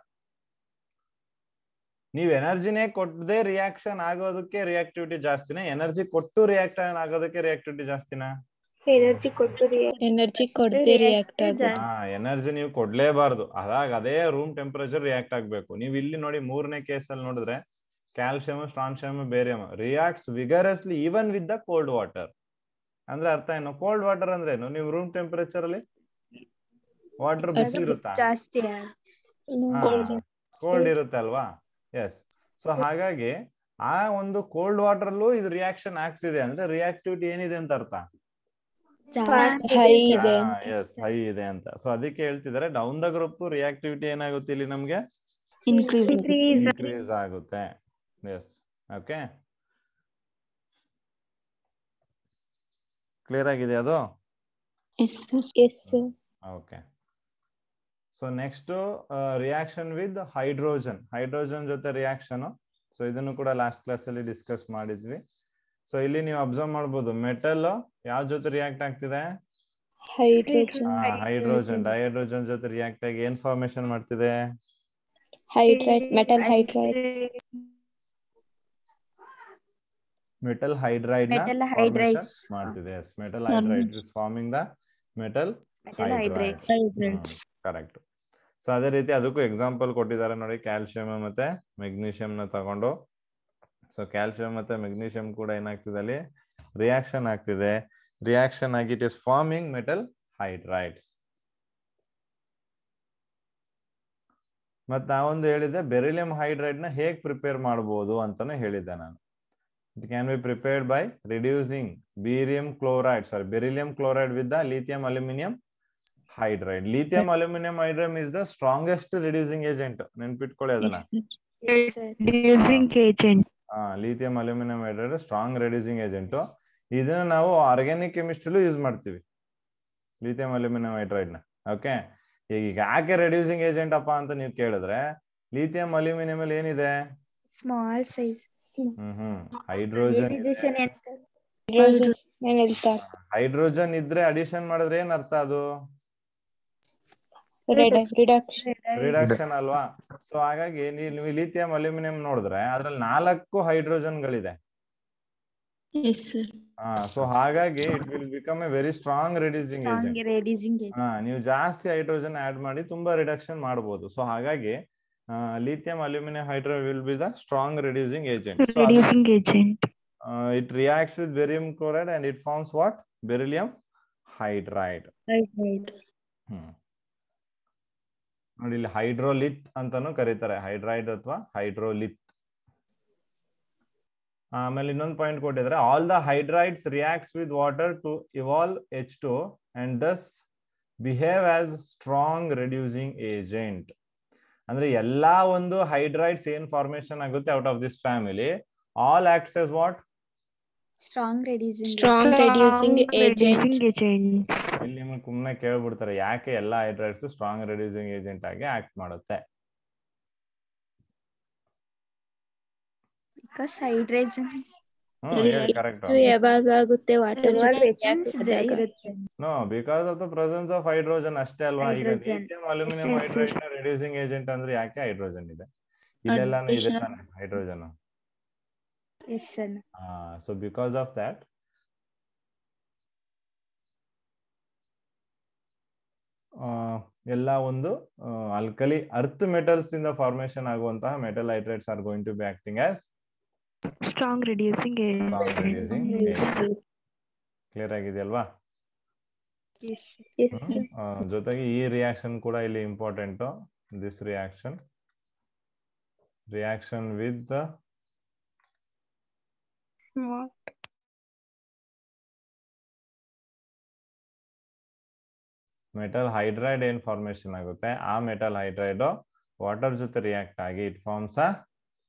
ನೀವು ಎನರ್ಜಿನೇ ಕೊಟ್ಟದೆ ರಿಯಾಕ್ಷನ್ ಆಗೋದಕ್ಕೆ ರಿಯಾಕ್ಟಿವಿಟಿ ಜಾಸ್ತಿನೇ, ಎನರ್ಜಿ ಕೊಟ್ಟು ರಿಯಾಕ್ಷನ್ ಆಗೋದಕ್ಕೆ ರಿಯಾಕ್ಟಿವಿಟಿ ಜಾಸ್ತಿನಾ? ಎನರ್ಜಿ ಕೊಟ್ಟು ಎನರ್ಜಿ ಕೊಡದೆ ರಿಯಾಕ್ಟ್ ಆಗುತ್ತೆ. ಹಾ, ಎನರ್ಜಿ ನೀವು ಕೊಡ್ಲೇಬಾರ್ದು. ಅದಾಗ ಅದೇ ರೂಮ್ ಟೆಂಪರೇಚರ್ ರಿಯಾಕ್ಟ್ ಆಗ್ಬೇಕು. ನೀವು ಇಲ್ಲಿ ನೋಡಿ ಮೂರನೇ ಕೇಸಲ್ಲಿ ನೋಡಿದ್ರೆ calcium, strontium, barium reacts vigorously even with the cold water. ಅಂದ್ರೆ ಅರ್ಥ ಏನು? ಕೋಲ್ಡ್ ವಾಟರ್ ಅಂದ್ರೆ ಏನು? ನೀವು ರೂಮ್ ಟೆಂಪರೇಚರ್ ಅಲ್ಲಿ ವಾಟರ್ ಬಿಸಿ ಇರುತ್ತಾ? ಜಾಸ್ತಿ ಕೋಲ್ಡ್ ಇರುತ್ತೆ ಅಲ್ವಾ? ಎಸ್. ಸೊ ಹಾಗಾಗಿ ಆ ಒಂದು ಕೋಲ್ಡ್ ವಾಟರ್ ಅಲ್ಲೂ ಇದು ರಿಯಾಕ್ಷನ್ ಆಗ್ತಿದೆ ಅಂದ್ರೆ ರಿಯಾಕ್ಟಿವಿಟಿ ಏನಿದೆ ಅಂತ ಅರ್ಥ? ಹೈ ಇದೆ. ಎಸ್, ಹೈ ಇದೆ ಅಂತ. ಸೊ ಅದಕ್ಕೆ ಹೇಳ್ತಿದ್ದಾರೆ ಡೌನ್ ದ ಗ್ರೂಪ್ ರಿಯಾಕ್ಟಿವಿಟಿ ಏನಾಗುತ್ತೆ ಇಲ್ಲಿ ನಮ್ಗೆ? ಇನ್ಕ್ರೀಸ್ ಇನ್ಕ್ರೀಸ್ ಆಗುತ್ತೆ. ಎಸ್, ಓಕೆ, ಕ್ಲಿಯರ್ ಆಗಿದೆ ಅದು? Yes. Okay. So next reaction with hydrogen. Hydrogen ಜೊತೆ ರಿಯಾಕ್ಷನ್. ಸೊ ಇದನ್ನು ಕೂಡ ಲಾಸ್ಟ್ ಕ್ಲಾಸ್ ಅಲ್ಲಿ ಡಿಸ್ಕಸ್ ಮಾಡಿದ್ವಿ. ಸೊ ಇಲ್ಲಿ ನೀವು ಅಬ್ಸರ್ವ್ ಮಾಡ್ಬೋದು ಮೆಟಲ್ ಯಾವ ಜೊತೆ ರಿಯಾಕ್ಟ್ ಆಗ್ತಿದೆ? ಹೈಡ್ರೋಜನ್. ಹೈಡ್ರೋಜನ್ ಡೈಹೈಡ್ರೋಜನ್ ಜೊತೆ ರಿಯಾಕ್ಟ್ ಆಗಿ ಏನ್ ಫಾರ್ಮೇಶನ್ ಮಾಡ್ತಿದೆ? Hydride, metal hydride. Metal hydride ನ ಫಾರ್ಮೇಶನ್ ಮಾಡ್ತಿದೆ. Metal hydride is forming the metal hydride. Correct. So ಅದೇ ರೀತಿ ಅದಕ್ಕೂ ಎಕ್ಸಾಂಪಲ್ ಕೊಟ್ಟಿದ್ದಾರೆ ನೋಡಿ, ಕ್ಯಾಲ್ಸಿಯಂ ಮತ್ತೆ ಮೆಗ್ನೀಷಿಯಂ ನ ತಗೊಂಡು. ಸೊ ಕ್ಯಾಲ್ಸಿಯಂ ಮತ್ತೆ ಮೆಗ್ನೀಷಿಯಂ ಕೂಡ ಏನಾಗ್ತಿದೆ ಅಲ್ಲಿ? ರಿಯಾಕ್ಷನ್ ಆಗ್ತಿದೆ. ರಿಯಾಕ್ಷನ್ ಆಗಿ it is forming metal hydrides. ಮತ್ತೆ ನಾವೊಂದು ಹೇಳಿದ್ದೆ ಬೆರಿಲಿಯಂ ಹೈಡ್ರೈಡ್ ನ ಹೇಗ್ ಪ್ರಿಪೇರ್ ಮಾಡಬಹುದು ಅಂತಾನು ಹೇಳಿದ್ದೆ ನಾನು. It can be prepared by reducing barium chloride, sorry, beryllium chloride with the lithium aluminum hydride. Lithium aluminum hydride is the strongest reducing agent. ನೆನ್ಪಿಟ್ಕೊಳ್ಳಿ ಅದನ್ನ. reducing agent. ಹಾ, lithium aluminum hydride strong reducing agent. ಇದನ್ನ ನಾವು organic ಕೆಮಿಸ್ಟ್ರಿಲೂ use ಮಾಡ್ತೀವಿ, lithium aluminium hydride ನ. Okay, ಈಗ ಯಾಕೆ ರೆಡ್ಯೂಸಿಂಗ್ ಏಜೆಂಟ್ ಅಪ್ಪ ಅಂತ ನೀವು ಕೇಳಿದ್ರೆ, ಲಿಥಿಯಂ ಅಲ್ಯೂಮಿನಿಯಂ ಅಲ್ಲಿ ಏನಿದೆ? Small size. Hmm hmm hydrogen hydrogen ಇದ್ರೆ ಅಡಿಷನ್ ಮಾಡಿದ್ರೆ ಏನ್ ಅರ್ಥ? ಅದು ರಿಡಕ್ಷನ್ ಅಲ್ವಾ? ಸೊ ಹಾಗಾಗಿ ನೀವು ಲಿಥಿಯಂ ಅಲ್ಯೂಮಿನಿಯಂ ನೋಡಿದ್ರೆ ಅದ್ರಲ್ಲಿ ನಾಲ್ಕು ಹೈಡ್ರೋಜನ್ ಗಳಿದೆ. ಹಾ, ಸೊ ಹಾಗಾಗಿ it will become a very strong reducing agent. ಹಾ, ನೀವು ಜಾಸ್ತಿ ಹೈಡ್ರೋಜನ್ ಆಡ್ ಮಾಡಿ ತುಂಬಾ ರಿಡಕ್ಷನ್ ಮಾಡಬಹುದು. ಸೊ ಹಾಗಾಗಿ Uh, lithium aluminum hydride will be the strong reducing agent. So reducing agent. Uh, it reacts with barium chloride and it forms what? Beryllium hydride. Hydride. Hmm. ನೋಡಿ ಇಲ್ಲಿ ಹೈಡ್ರೋಲಿತ್ ಅಂತಾನು ಕರೀತಾರೆ, hydride ಅಥವಾ ಹೈಡ್ರೋಲಿತ್. ಆಮೇಲೆ ಇನ್ನೊಂದು ಪಾಯಿಂಟ್ ಕೊಟ್ಟಿದ್ರೆ, all the hydrides reacts with water to evolve H two and thus behave as strong reducing agent. ಅಂದ್ರೆ ಎಲ್ಲಾ ಒಂದು ಹೈಡ್ರೈಡ್ಸ್ ಏನ್ ಫಾರ್ಮೇಶನ್ ಆಗುತ್ತೆ out of this family, all acts as what? Strong reducing Strong reducing agent. ಇಲ್ಲಿ ನಿಮಗೆ ಸುಮ್ಮನೆ ಕೇಳ್ಬಿಡ್ತಾರೆ ಯಾಕೆ ಎಲ್ಲಾ ಹೈಡ್ರೈಡ್ಸ್ ಸ್ಟ್ರಾಂಗ್ ರೆಡ್ಯೂಸಿಂಗ್ ಏಜೆಂಟ್ ಆಗಿ ಆಕ್ಟ್ ಮಾಡುತ್ತೆ? Because hydrogen correct. ಎವಾಲ್ವ್ ಆಗುತ್ತೆ water no, because of the presence of hydrogen ಅಷ್ಟೇ ಅಲ್ವಾ? ಈಗ ಲಿಥಿಯಂ ಅಲ್ಯೂಮಿನಿಯಂ ಹೈಡ್ರೈಡ್ ನ ರಿಡ್ಯೂಸಿಂಗ್ ಏಜೆಂಟ್ ಅಂದ್ರೆ ಯಾಕೆ ಹೈಡ್ರೋಜನ್ ಇದೆ? ಇಲ್ಲೆಲ್ಲಾನು ಇದೆ ತಾನೆ hydrogen. So because of that ಎಲ್ಲ ಒಂದು ಆಲ್ಕಲಿ ಅರ್ತ್ ಮೆಟಲ್ಸ್ ಇಂದ ಫಾರ್ಮೇಶನ್ ಆಗುವಂತಹ metal hydrides are going to be acting as Strong reducing agent. Clear ಆಗಿದೆಯಲ್ವಾ? Yes. ಜೊತೆಗೆ ಈ ರಿಯಾಕ್ಷನ್ ಕೂಡ ಇಲ್ಲಿ important. This reaction reaction with metal hydride ಏನ್ ಫಾರ್ಮೇಶನ್ ಆಗುತ್ತೆ, ಆ ಮೆಟಲ್ ಹೈಡ್ರೈಡ್ ವಾಟರ್ ಜೊತೆ ರಿಯಾಕ್ಟ್ ಆಗಿ it forms a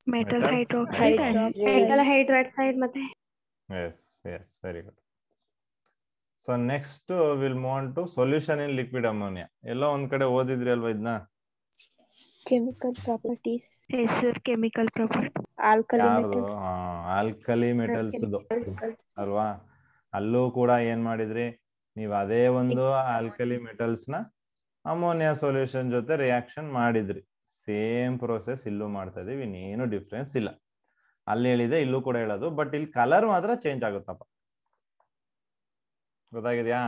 metal Metal hydroxide hydroxide. Metal hydroxide ಮತ್ತೆ Yes, yes, very good. So next uh, we'll move on to solution in liquid ammonia. ಎಲ್ಲ ಒಂದ್ ಕಡೆ ಓದಿದ್ರಿ ಅಲ್ವಾ ಇದನ್ನ? Chemical properties. ಹೆಸರು ಕೆಮಿಕಲ್ ಪ್ರಾಪರ್ಟಿ. Alkali ಯಾರ್ದು? metals. ಆಲ್ಕಲಿ ಮೆಟಲ್ಸ್ ಅಲ್ವಾ? ಅಲ್ಲೂ ಕೂಡ ಏನ್ ಮಾಡಿದ್ರಿ ನೀವು? ಅದೇ ಒಂದು ಆಲ್ಕಲಿ ಮೆಟಲ್ಸ್ ನ ಅಮೋನಿಯಾ ಸೊಲ್ಯೂಷನ್ ಜೊತೆ ರಿಯಾಕ್ಷನ್ ಮಾಡಿದ್ರಿ. ಸೇಮ್ ಪ್ರೋಸೆಸ್ ಇಲ್ಲೂ ಮಾಡ್ತಾ ಇದೀವಿ, ಇನ್ನೇನು ಡಿಫ್ರೆನ್ಸ್ ಇಲ್ಲ. ಅಲ್ಲಿ ಹೇಳಿದೆ ಇಲ್ಲೂ ಕೂಡ ಹೇಳೋದು, ಬಟ್ ಇಲ್ಲಿ ಕಲರ್ ಮಾತ್ರ ಚೇಂಜ್ ಆಗುತ್ತಪ್ಪ. ಗೊತ್ತಾಗಿದ್ಯಾ?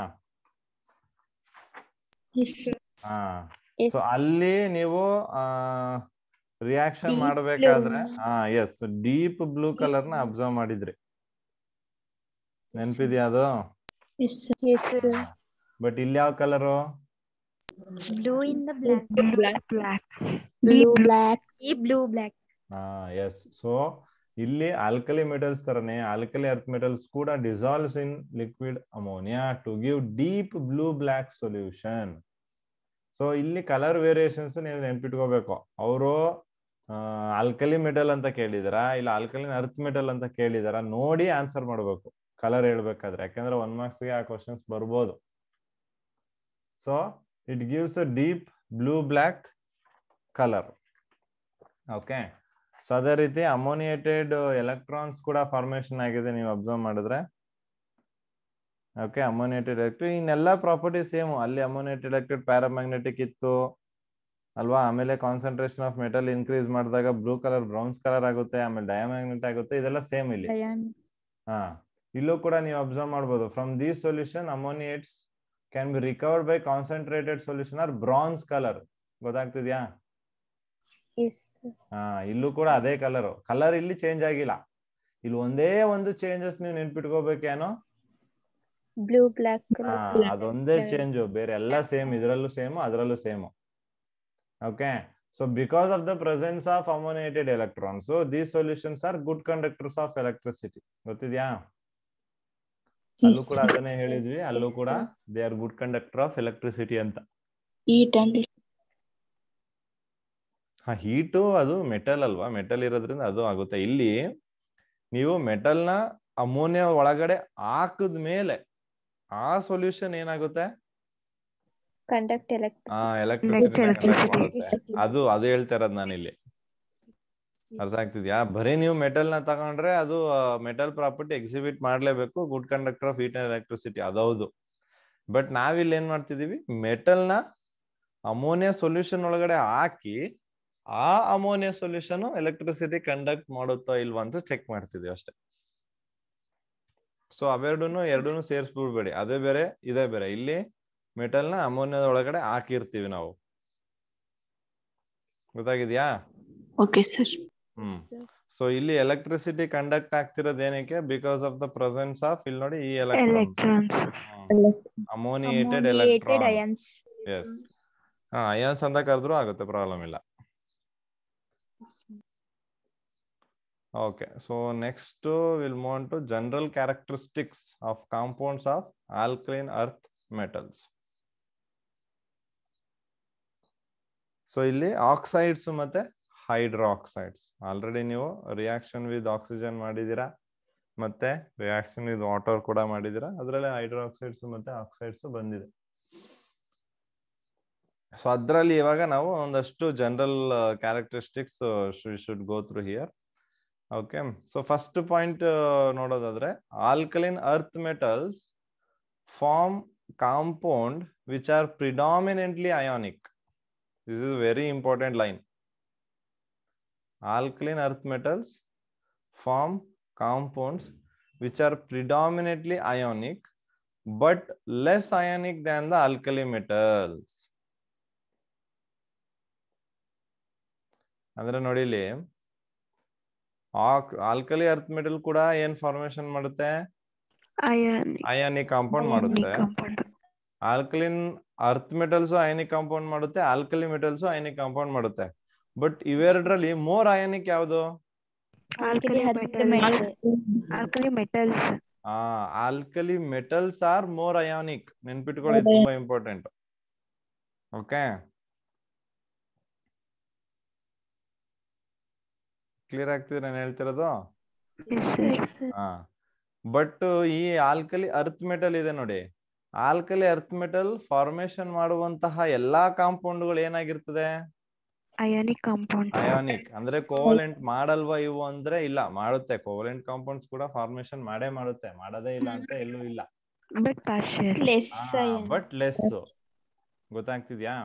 ಹಾ. ಸೊ ಅಲ್ಲಿ ನೀವು ರಿಯಾಕ್ಷನ್ ಮಾಡಬೇಕಾದ್ರೆ ಹಾ ಎಸ್ ಡೀಪ್ ಬ್ಲೂ ಕಲರ್ ನ ಅಬ್ಸರ್ವ್ ಮಾಡಿದ್ರಿ. ನೆನಪಿದ್ಯಾ ಅದು? Yes, sir. ಬಟ್ ಇಲ್ಲಿ ಯಾವ colour? Blue in the black. Black black Blue black. Deep blue black. ಹಾ ಎಸ್. ಸೊ ಇಲ್ಲಿ ಆಲ್ಕಲಿ ಮೆಟಲ್ಸ್ ತರನೇ ಆಲ್ಕಲಿ ಅರ್ತ್ ಮೆಟಲ್ಸ್ ಕೂಡ dissolves in liquid ammonia to give deep blue black solution. So ಇಲ್ಲಿ colour variations ನೀವು ನೆನ್ಪಿಟ್ಕೋಬೇಕು. ಅವರು alkali metal ಅಂತ ಕೇಳಿದಾರ, ಇಲ್ಲ ಆಲ್ಕಲಿನ್ ಅರ್ತ್ ಮೆಟಲ್ ಅಂತ ಕೇಳಿದಾರ, ನೋಡಿ ಆನ್ಸರ್ ಮಾಡ್ಬೇಕು ಕಲರ್ ಹೇಳ್ಬೇಕಾದ್ರೆ. ಯಾಕಂದ್ರೆ ಒನ್ ಮಾರ್ಕ್ಸ್ಗೆ ಆ ಕ್ವಶನ್ಸ್ ಬರ್ಬೋದು. So it gives a deep blue black colour. Okay. So ಅದೇ ರೀತಿ ಅಮೋನಿಯೇಟೆಡ್ ಎಲೆಕ್ಟ್ರಾನ್ಸ್ ಕೂಡ ಫಾರ್ಮೇಶನ್ ಆಗಿದೆ ನೀವು ಅಬ್ಸರ್ವ್ ಮಾಡಿದ್ರೆ. ಓಕೆ. ಅಮೋನಿಯೇಟೆಡ್ ಎಲೆಕ್ಟ್ರಿಕ್ ಇನ್ನೆಲ್ಲ ಪ್ರಾಪರ್ಟಿ ಸೇಮ್. ಅಲ್ಲಿ ಅಮೋನಿಯೇಟೆಡ್ ಎಲೆಕ್ಟ್ರಿಕ್ ಪ್ಯಾರಾಮ್ಯಾಗ್ನೆಟಿಕ್ ಇತ್ತು ಅಲ್ವಾ? ಆಮೇಲೆ ಕಾನ್ಸಂಟ್ರೇಷನ್ ಆಫ್ ಮೆಟಲ್ ಇನ್ಕ್ರೀಸ್ ಮಾಡಿದಾಗ ಬ್ಲೂ ಕಲರ್ ಬ್ರೌನ್ಸ್ ಕಲರ್ ಆಗುತ್ತೆ, ಆಮೇಲೆ ಡಯಾಮ್ಯಾಗ್ನೆಟ್ ಆಗುತ್ತೆ. ಇದೆಲ್ಲ ಸೇಮ್ ಇಲ್ಲಿ. ಹಾ, ಇಲ್ಲೂ ಕೂಡ ನೀವು ಅಬ್ಸರ್ವ್ ಮಾಡ್ಬೋದು. From these solution ammoniates can be recovered by concentrated solution are bronze colour. ಗೊತ್ತಾಗ್ತಿದ್ಯಾ? ಹಾ, ಇಲ್ಲೂ ಕೂಡ ಅದೇ ಕಲರ್. ಕಲರ್ ಇಲ್ಲಿ ಚೇಂಜ್ ಆಗಿಲ್ಲ. ಇಲ್ಲಿ ಒಂದೇ ಒಂದು ಚೇಂಜಸ್ ನೀವು ನೆನ್ಪಿಟ್ಕೋಬೇಕೇನೋ, ಬ್ಲೂ ಬ್ಲಾಕ್ ಹಾ ಅದೊಂದೇ ಚೇಂಜ್. ಬೇರೆ ಎಲ್ಲ ಸೇಮ್, ಇದರಲ್ಲೂ ಸೇಮ್ ಅದರಲ್ಲೂ same. Okay. So because of the presence of ammoniated electrons these solutions are good conductors of electricity. ಗೊತ್ತಿದ್ಯಾ? ಅಲ್ಲೂ ಕೂಡ ಅದನ್ನೇ ಹೇಳಿದ್ವಿ. ಅಲ್ಲೂ ಕೂಡ they are good conductor of electricity ಅಂತ. ಹಾ, ಹೀಟು ಅದು ಮೆಟಲ್ ಅಲ್ವಾ? ಮೆಟಲ್ ಇರೋದ್ರಿಂದ ಅದು ಆಗುತ್ತೆ. ಇಲ್ಲಿ ನೀವು ಮೆಟಲ್ ನ ಅಮೋನಿಯಾ ಒಳಗಡೆ ಹಾಕದ ಮೇಲೆ ಆ ಸೊಲ್ಯೂಷನ್ ಏನಾಗುತ್ತೆ? ಕಂಡಕ್ಟ್ ಆ ಎಲೆಕ್ಟ್ರಿಸಿಟಿ. ಎಲೆಕ್ಟ್ರಿಸಿಟಿ ಕಂಡಕ್ಟ್ ಮಾಡುತ್ತೆ. ಅದು ಅದು ಹೇಳ್ತಾ ಇರೋದು ನಾನಿಲ್ಲಿ. ಅರ್ಥ ಆಗ್ತಿದ್ಯಾ? ಬರೀ ನೀವು ಮೆಟಲ್ ನ ತಗೊಂಡ್ರೆ ಅದು ಮೆಟಲ್ ಪ್ರಾಪರ್ಟಿ ಎಕ್ಸಿಬಿಟ್ ಮಾಡ್ಲೇಬೇಕು, good conductor of heat and electricity, ಅದೌದು. ಬಟ್ ನಾವಿಲ್ಲಿ ಏನ್ ಮಾಡ್ತಿದೀವಿ? ಮೆಟಲ್ ನ ಅಮೋನಿಯಾ ಸೊಲ್ಯೂಷನ್ ಒಳಗಡೆ ಹಾಕಿ ಆ ಅಮೋನಿಯಾ ಸೊಲ್ಯೂಷನ್ ಎಲೆಕ್ಟ್ರಿಸಿಟಿ ಕಂಡಕ್ಟ್ ಮಾಡುತ್ತೋ ಇಲ್ವಾ ಅಂತ ಚೆಕ್ ಮಾಡ್ತಿದೀವಿ ಅಷ್ಟೇ. ಸೊ ಅವೆರಡನ್ನು ಎರಡನ್ನು ಸೇರಿಸ್ಬಿಡ್ಬೇಡಿ. ಅದೇ ಬೇರೆ ಇದೇ ಬೇರೆ. ಇಲ್ಲಿ ಮೆಟಲ್ ನ ಅಮೋನಿಯಾದ ಒಳಗಡೆ ಹಾಕಿರ್ತೀವಿ ನಾವು. ಗೊತ್ತಾಗಿದ್ಯಾ? Okay sir. ಹ್ಮ್. ಸೊ ಇಲ್ಲಿ ಎಲೆಕ್ಟ್ರಿಸಿಟಿ ಕಂಡಕ್ಟ್ ಆಗ್ತಿರೋದು ಏನಕ್ಕೆ? Because of the presence of, ಇಲ್ಲಿ ನೋಡಿ, ಈ ಎಲೆಕ್ಟ್ರಾನ್ಸ್, ಅಮೋನಿಯೇಟೆಡ್ ಎಲೆಕ್ಟ್ರಾನ್ಸ್. ಎಸ್. ಹಾ, ಅಯಾನ್ಸ್ ಅಂತ ಕರೆದ್ರೂ ಆಗುತ್ತೆ, ಪ್ರಾಬ್ಲಮ್ ಇಲ್ಲ. Okay, so next uh, we'll move on to general characteristics of compounds of alkaline earth metals. So ಇಲ್ಲಿ ಆಕ್ಸೈಡ್ಸ್ ಮತ್ತೆ ಹೈಡ್ರೋಕ್ಸೈಡ್ಸ್ ಆಲ್ರೆಡಿ ನೀವು ರಿಯಾಕ್ಷನ್ ವಿತ್ ಆಕ್ಸಿಜನ್ ಮಾಡಿದೀರಾ, ಮತ್ತೆ ರಿಯಾಕ್ಷನ್ ವಿತ್ ವಾಟರ್ ಕೂಡ ಮಾಡಿದೀರಾ. ಅದರಲ್ಲಿ ಹೈಡ್ರೋಕ್ಸೈಡ್ಸ್ ಮತ್ತೆ ಆಕ್ಸೈಡ್ಸ್ ಬಂದಿದೆ. ಸೊ ಅದರಲ್ಲಿ ಇವಾಗ ನಾವು ಒಂದಷ್ಟು general characteristics should go through here. Okay. So first point ನೋಡೋದಾದ್ರೆ, alkaline earth metals form compound which are predominantly ionic. This is very important line. Alkaline earth metals form compounds which are predominantly ionic but less ionic than the alkali metals. ಅಂದ್ರೆ ನೋಡಿ, ಇಲ್ಲಿ alkali earth metal ಕೂಡ ಏನ್ formation ಮಾಡುತ್ತೆ? Ionic compound ಮಾಡುತ್ತೆ. Alkaline earth metals ionic compound ಮಾಡುತ್ತೆ, alkali metals ionic compound ಮಾಡುತ್ತೆ. But ಇವೆರಡರಲ್ಲಿ ಮೋರ್ ಅಯಾನಿಕ್ ಯಾವುದು? Alkali metals. ಆ alkali metals are more ionic. ನೆನ್ಪಿಟ್ಕೊಳ್ಳಿ, ತುಂಬಾ ಇಂಪಾರ್ಟೆಂಟ್. ಓಕೆ. ಕ್ಲಿಯರ್ ಆಗ್ತಿದ್ರೆ ನಾನು ಹೇಳ್ತಿರೋದು? Yes, sir. ಹಾ, ಬಟ್ ಈ ಆಲ್ಕಲಿ ಅರ್ತ್ ಮೆಟಲ್ ಇದೆ ನೋಡಿ, ಆಲ್ಕಲಿ ಅರ್ತ್ ಮೆಟಲ್ ಫಾರ್ಮೇಶನ್ ಮಾಡುವಂತಹ ಎಲ್ಲಾ ಕಾಂಪೌಂಡ್ಗಳು ಏನಾಗಿರ್ತದೆ? Ionic compounds. ಅಯಾನಿಕ್. ಅಂದ್ರೆ ಕೋವಲೆಂಟ್ ಮಾಡಲ್ವಾ ಇವು ಅಂದ್ರೆ ಇಲ್ಲ, ಮಾಡುತ್ತೆ. ಕೋವಲೆಂಟ್ ಕಾಂಪೌಂಡ್ಸ್ ಕೂಡ ಫಾರ್ಮೇಶನ್ ಮಾಡೇ ಮಾಡುತ್ತೆ, ಮಾಡದೇ ಇಲ್ಲ ಅಂತ ಎಲ್ಲೂ ಇಲ್ಲ. But partial. Less ion. But less. ಗೊತ್ತಾಗ್ತಿದ್ಯಾ?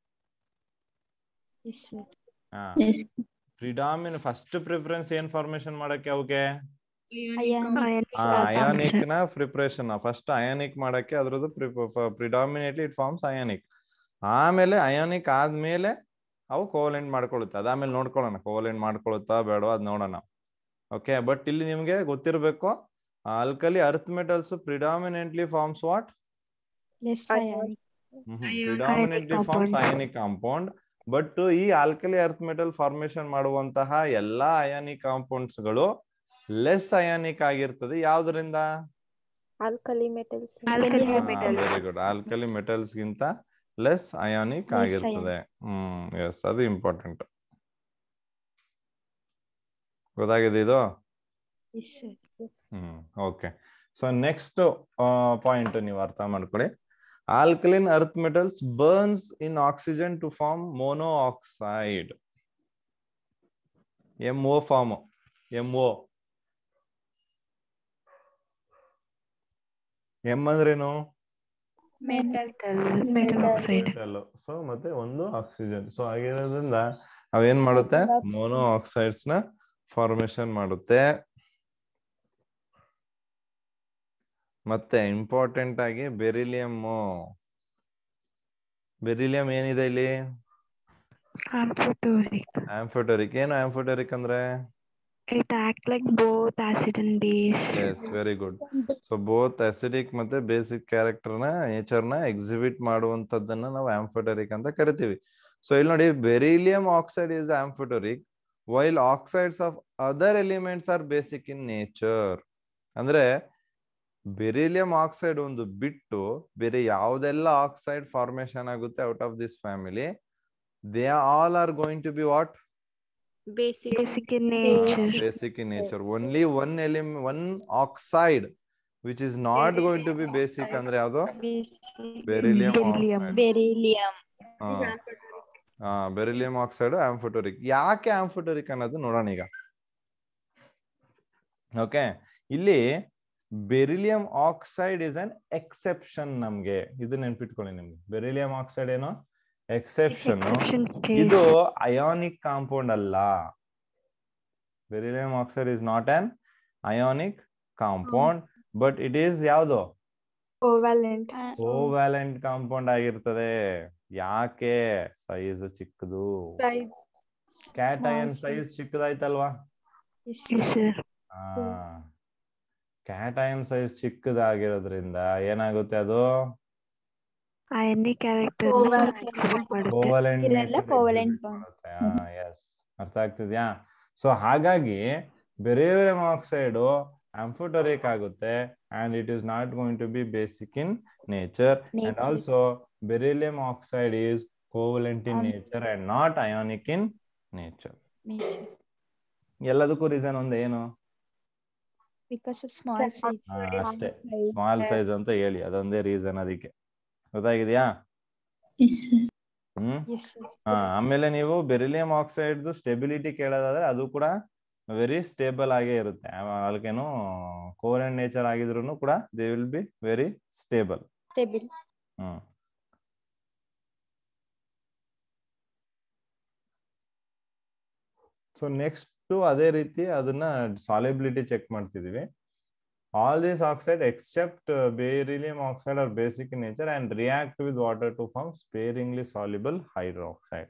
Yes, sir. ಹಾ, Yes. ಪ್ರಿಡಾಮಿನ್ ಫಸ್ಟ್ ಪ್ರಿಫರೆನ್ಸ್ ಏನ್ ಫಾರ್ಮೇಶನ್ ಮಾಡಕ್ಕೆ ಅವಕ್ಕೆ? Ion. Ionic ionic compounds. ನ ಪ್ರಿಪರೇಷನ್ ಫಸ್ಟ್ ಅಯಾನಿಕ್ ಮಾಡಕ್ಕೆ ಅದ್ರದ್ದು ಪ್ರಿಡಾಮಿನೇಟ್ಲಿ ಇಟ್ ಫಾರ್ಮ್ಸ್ ಅಯಾನಿಕ್. ಆಮೇಲೆ ಅಯಾನಿಕ್ ಆದ್ಮೇಲೆ ಅವು ಕೋವಲೆಂಟ್ ಮಾಡ್ಕೊಳ್ಳುತ್ತೆ. ಅದಾದ್ಮೇಲೆ ನೋಡ್ಕೊಳ್ಳೋಣ ಕೋವಲೆಂಟ್ ಮಾಡ್ಕೊಳ್ಳುತ್ತಾ ಬೇಡವಾ ಅದ್ ನೋಡೋಣ. ಓಕೆ, ಬಟ್ ಇಲ್ಲಿ ನಿಮ್ಗೆ ಗೊತ್ತಿರ್ಬೇಕು, alkali earth metals predominantly forms what? Less ionic. Predominantly forms compound. Ionic compound. But ಈ ಆಲ್ಕಲಿ ಅರ್ತ್ ಮೆಟಲ್ ಫಾರ್ಮೇಶನ್ ಮಾಡುವಂತಹ ಎಲ್ಲಾ ಅಯಾನಿಕ್ ಕಾಂಪೌಂಡ್ಸ್ ಗಳು ಲೆಸ್ ಅಯಾನಿಕ್ ಆಗಿರ್ತದೆ. ಯಾವ್ದ್ರಿಂದ? Alkali metals. Alkali metals. Very good. Alkali metals ಗಿಂತ ಲೆಸ್ ಅಯಾನಿಕ್ Less ಆಗಿರ್ತದೆ. Hmm, yes, ಅದು important. ಗೊತ್ತಾಗಿದೆ ಇದು? Yes, sir. Yes. Hmm, okay. So next point ನೀವು ಅರ್ಥ ಮಾಡ್ಕೊಳ್ಳಿ. Alkaline earth metals burns in oxygen to form mono oxide. M O form. M O M ಅಂದ್ರೇನು? Metal. Metal oxide. So ಮತ್ತೆ ಒಂದು oxygen. So ಆಗಿರೋದ್ರಿಂದ ಅವೇನ್ ಮಾಡುತ್ತೆ? ಮೋನೋ ಆಕ್ಸೈಡ್ಸ್ ನ formation ಮಾಡುತ್ತೆ. ಮತ್ತೆ ಇಂಪಾರ್ಟೆಂಟ್ ಆಗಿ ಬೆರಿಲಿಯಂ. ಬೆರಿಲಿಯಂ ಏನಿದೆ ಇಲ್ಲಿ? Amphoteric. ಆಂಫೋಟರಿಕ್. ಏನು ಆಂಫೋಟರಿಕ್ ಅಂದ್ರೆ? It acts like both acid and base. Yes, very good. So both acidic ಮತ್ತೆ ಬೇಸಿಕ್ ಕ್ಯಾರೆಕ್ಟರ್ ನ ನೇಚರ್ ನ ಎಕ್ಸಿಬಿಟ್ ಮಾಡುವಂತದ್ದನ್ನ ನಾವು ಆಂಫೋಟರಿಕ್ ಅಂತ ಕರಿತೀವಿ. ಸೊ ಇಲ್ಲಿ ನೋಡಿ, beryllium oxide is amphoteric while oxides of other elements are basic in nature. ಅಂದ್ರೆ ಬೆರಿಲಿಯಂ ಆಕ್ಸೈಡ್ ಒಂದು ಬಿಟ್ಟು ಬೇರೆ ಯಾವ್ದೆಲ್ಲ ಆಕ್ಸೈಡ್ ಫಾರ್ಮೇಶನ್ ಆಗುತ್ತೆ out of this family, they all are going to be what? Basic. Basic in nature. Basic in nature. Only one element, one oxide which is not going to be basic ಅಂದ್ರೆ ಯಾವುದು? Beryllium Beryllium. Oxide. Beryllium. ಹಾ, beryllium oxide amphoteric. ಯಾಕೆ amphoteric ಅನ್ನೋದು ನೋಡೋಣ ಈಗ. Okay, ಇಲ್ಲಿ beryllium oxide is an exception. ನಮ್ಗೆ ಇದು ನೆನ್ಪಿಟ್ಕೊಳ್ಳಿ. ನಿಮ್ಗೆ ಬೆರಿಲಿಯಂ ಆಕ್ಸೈಡ್ ಏನು? ಎಕ್ಸೆಪ್ಷನ್. ಇದು ಅಯಾನಿಕ್ ಕಾಂಪೌಂಡ್ ಅಲ್ಲ. Beryllium oxide is not an ionic compound, but it is ಯಾವುದು? Covalent. ಕೋವ್ಯಾಲೆಂಟ್ ಕಾಂಪೌಂಡ್ ಆಗಿರ್ತದೆ. ಯಾಕೆ? ಸೈಜ್ ಚಿಕ್ಕದು. Size. ಕ್ಯಾಟಯನ್ ಸೈಜ್ ಚಿಕ್ಕದಾಯ್ತಲ್ವಾ? Yes, Yes, sir. ಹಾ, ಕ್ಯಾಟಯನ್ ಸೈಜ್ ಚಿಕ್ಕದಾಗಿರೋದ್ರಿಂದ ಏನಾಗುತ್ತೆ? ಅದು Ionic character. Covalent. exhibit ಮಾಡುತ್ತೆ. ಕೋವಲೆಂಟ್ ಇವೆಲ್ಲ covalent bond. ಎಸ್, ಅರ್ಥ ಆಗ್ತಿದ್ಯಾ? ಸೊ ಹಾಗಾಗಿ ಬೆರಿಲಿಯಂ ಆಕ್ಸೈಡ್ ಆಂಫೋಟರಿಕ್ ಆಗುತ್ತೆ and it is not going to be basic in nature. And also beryllium oxide is covalent in nature and not ionic in nature. Nature. ಎಲ್ಲದಕ್ಕೂ reason ಒಂದು ಏನು? Because of small size. ಅಷ್ಟೇ, small size ಅಂತ ಹೇಳಿ, ಅದೊಂದೇ reason. ಅದಕ್ಕೆ ಗೊತ್ತಾಗಿದ್ಯಾ? Yes, sir. ಹ್ಮ್. Yes, sir. ಹಾ, ಆಮೇಲೆ ನೀವು ಬೆರಿಲಿಯಂ ಆಕ್ಸೈಡ್ ಸ್ಟೆಬಿಲಿಟಿ ಕೇಳೋದಾದ್ರೆ ಅದು ಕೂಡ ವೆರಿ ಸ್ಟೇಬಲ್ ಆಗೇ ಇರುತ್ತೆ. ಅದಕ್ಕೇನು ಕೋವಲೆಂಟ್ ನೇಚರ್ ಆಗಿದ್ರು ಕೂಡ they will be very stable. Stable. Hmm. So next ಅದೇ ರೀತಿ ಅದನ್ನ ಸಾಲಿಬಿಲಿಟಿ ಚೆಕ್ ಮಾಡ್ತಿದೀವಿ. All these oxide except uh, beryllium oxide are basic in nature and react with water to form sparingly soluble hydroxide.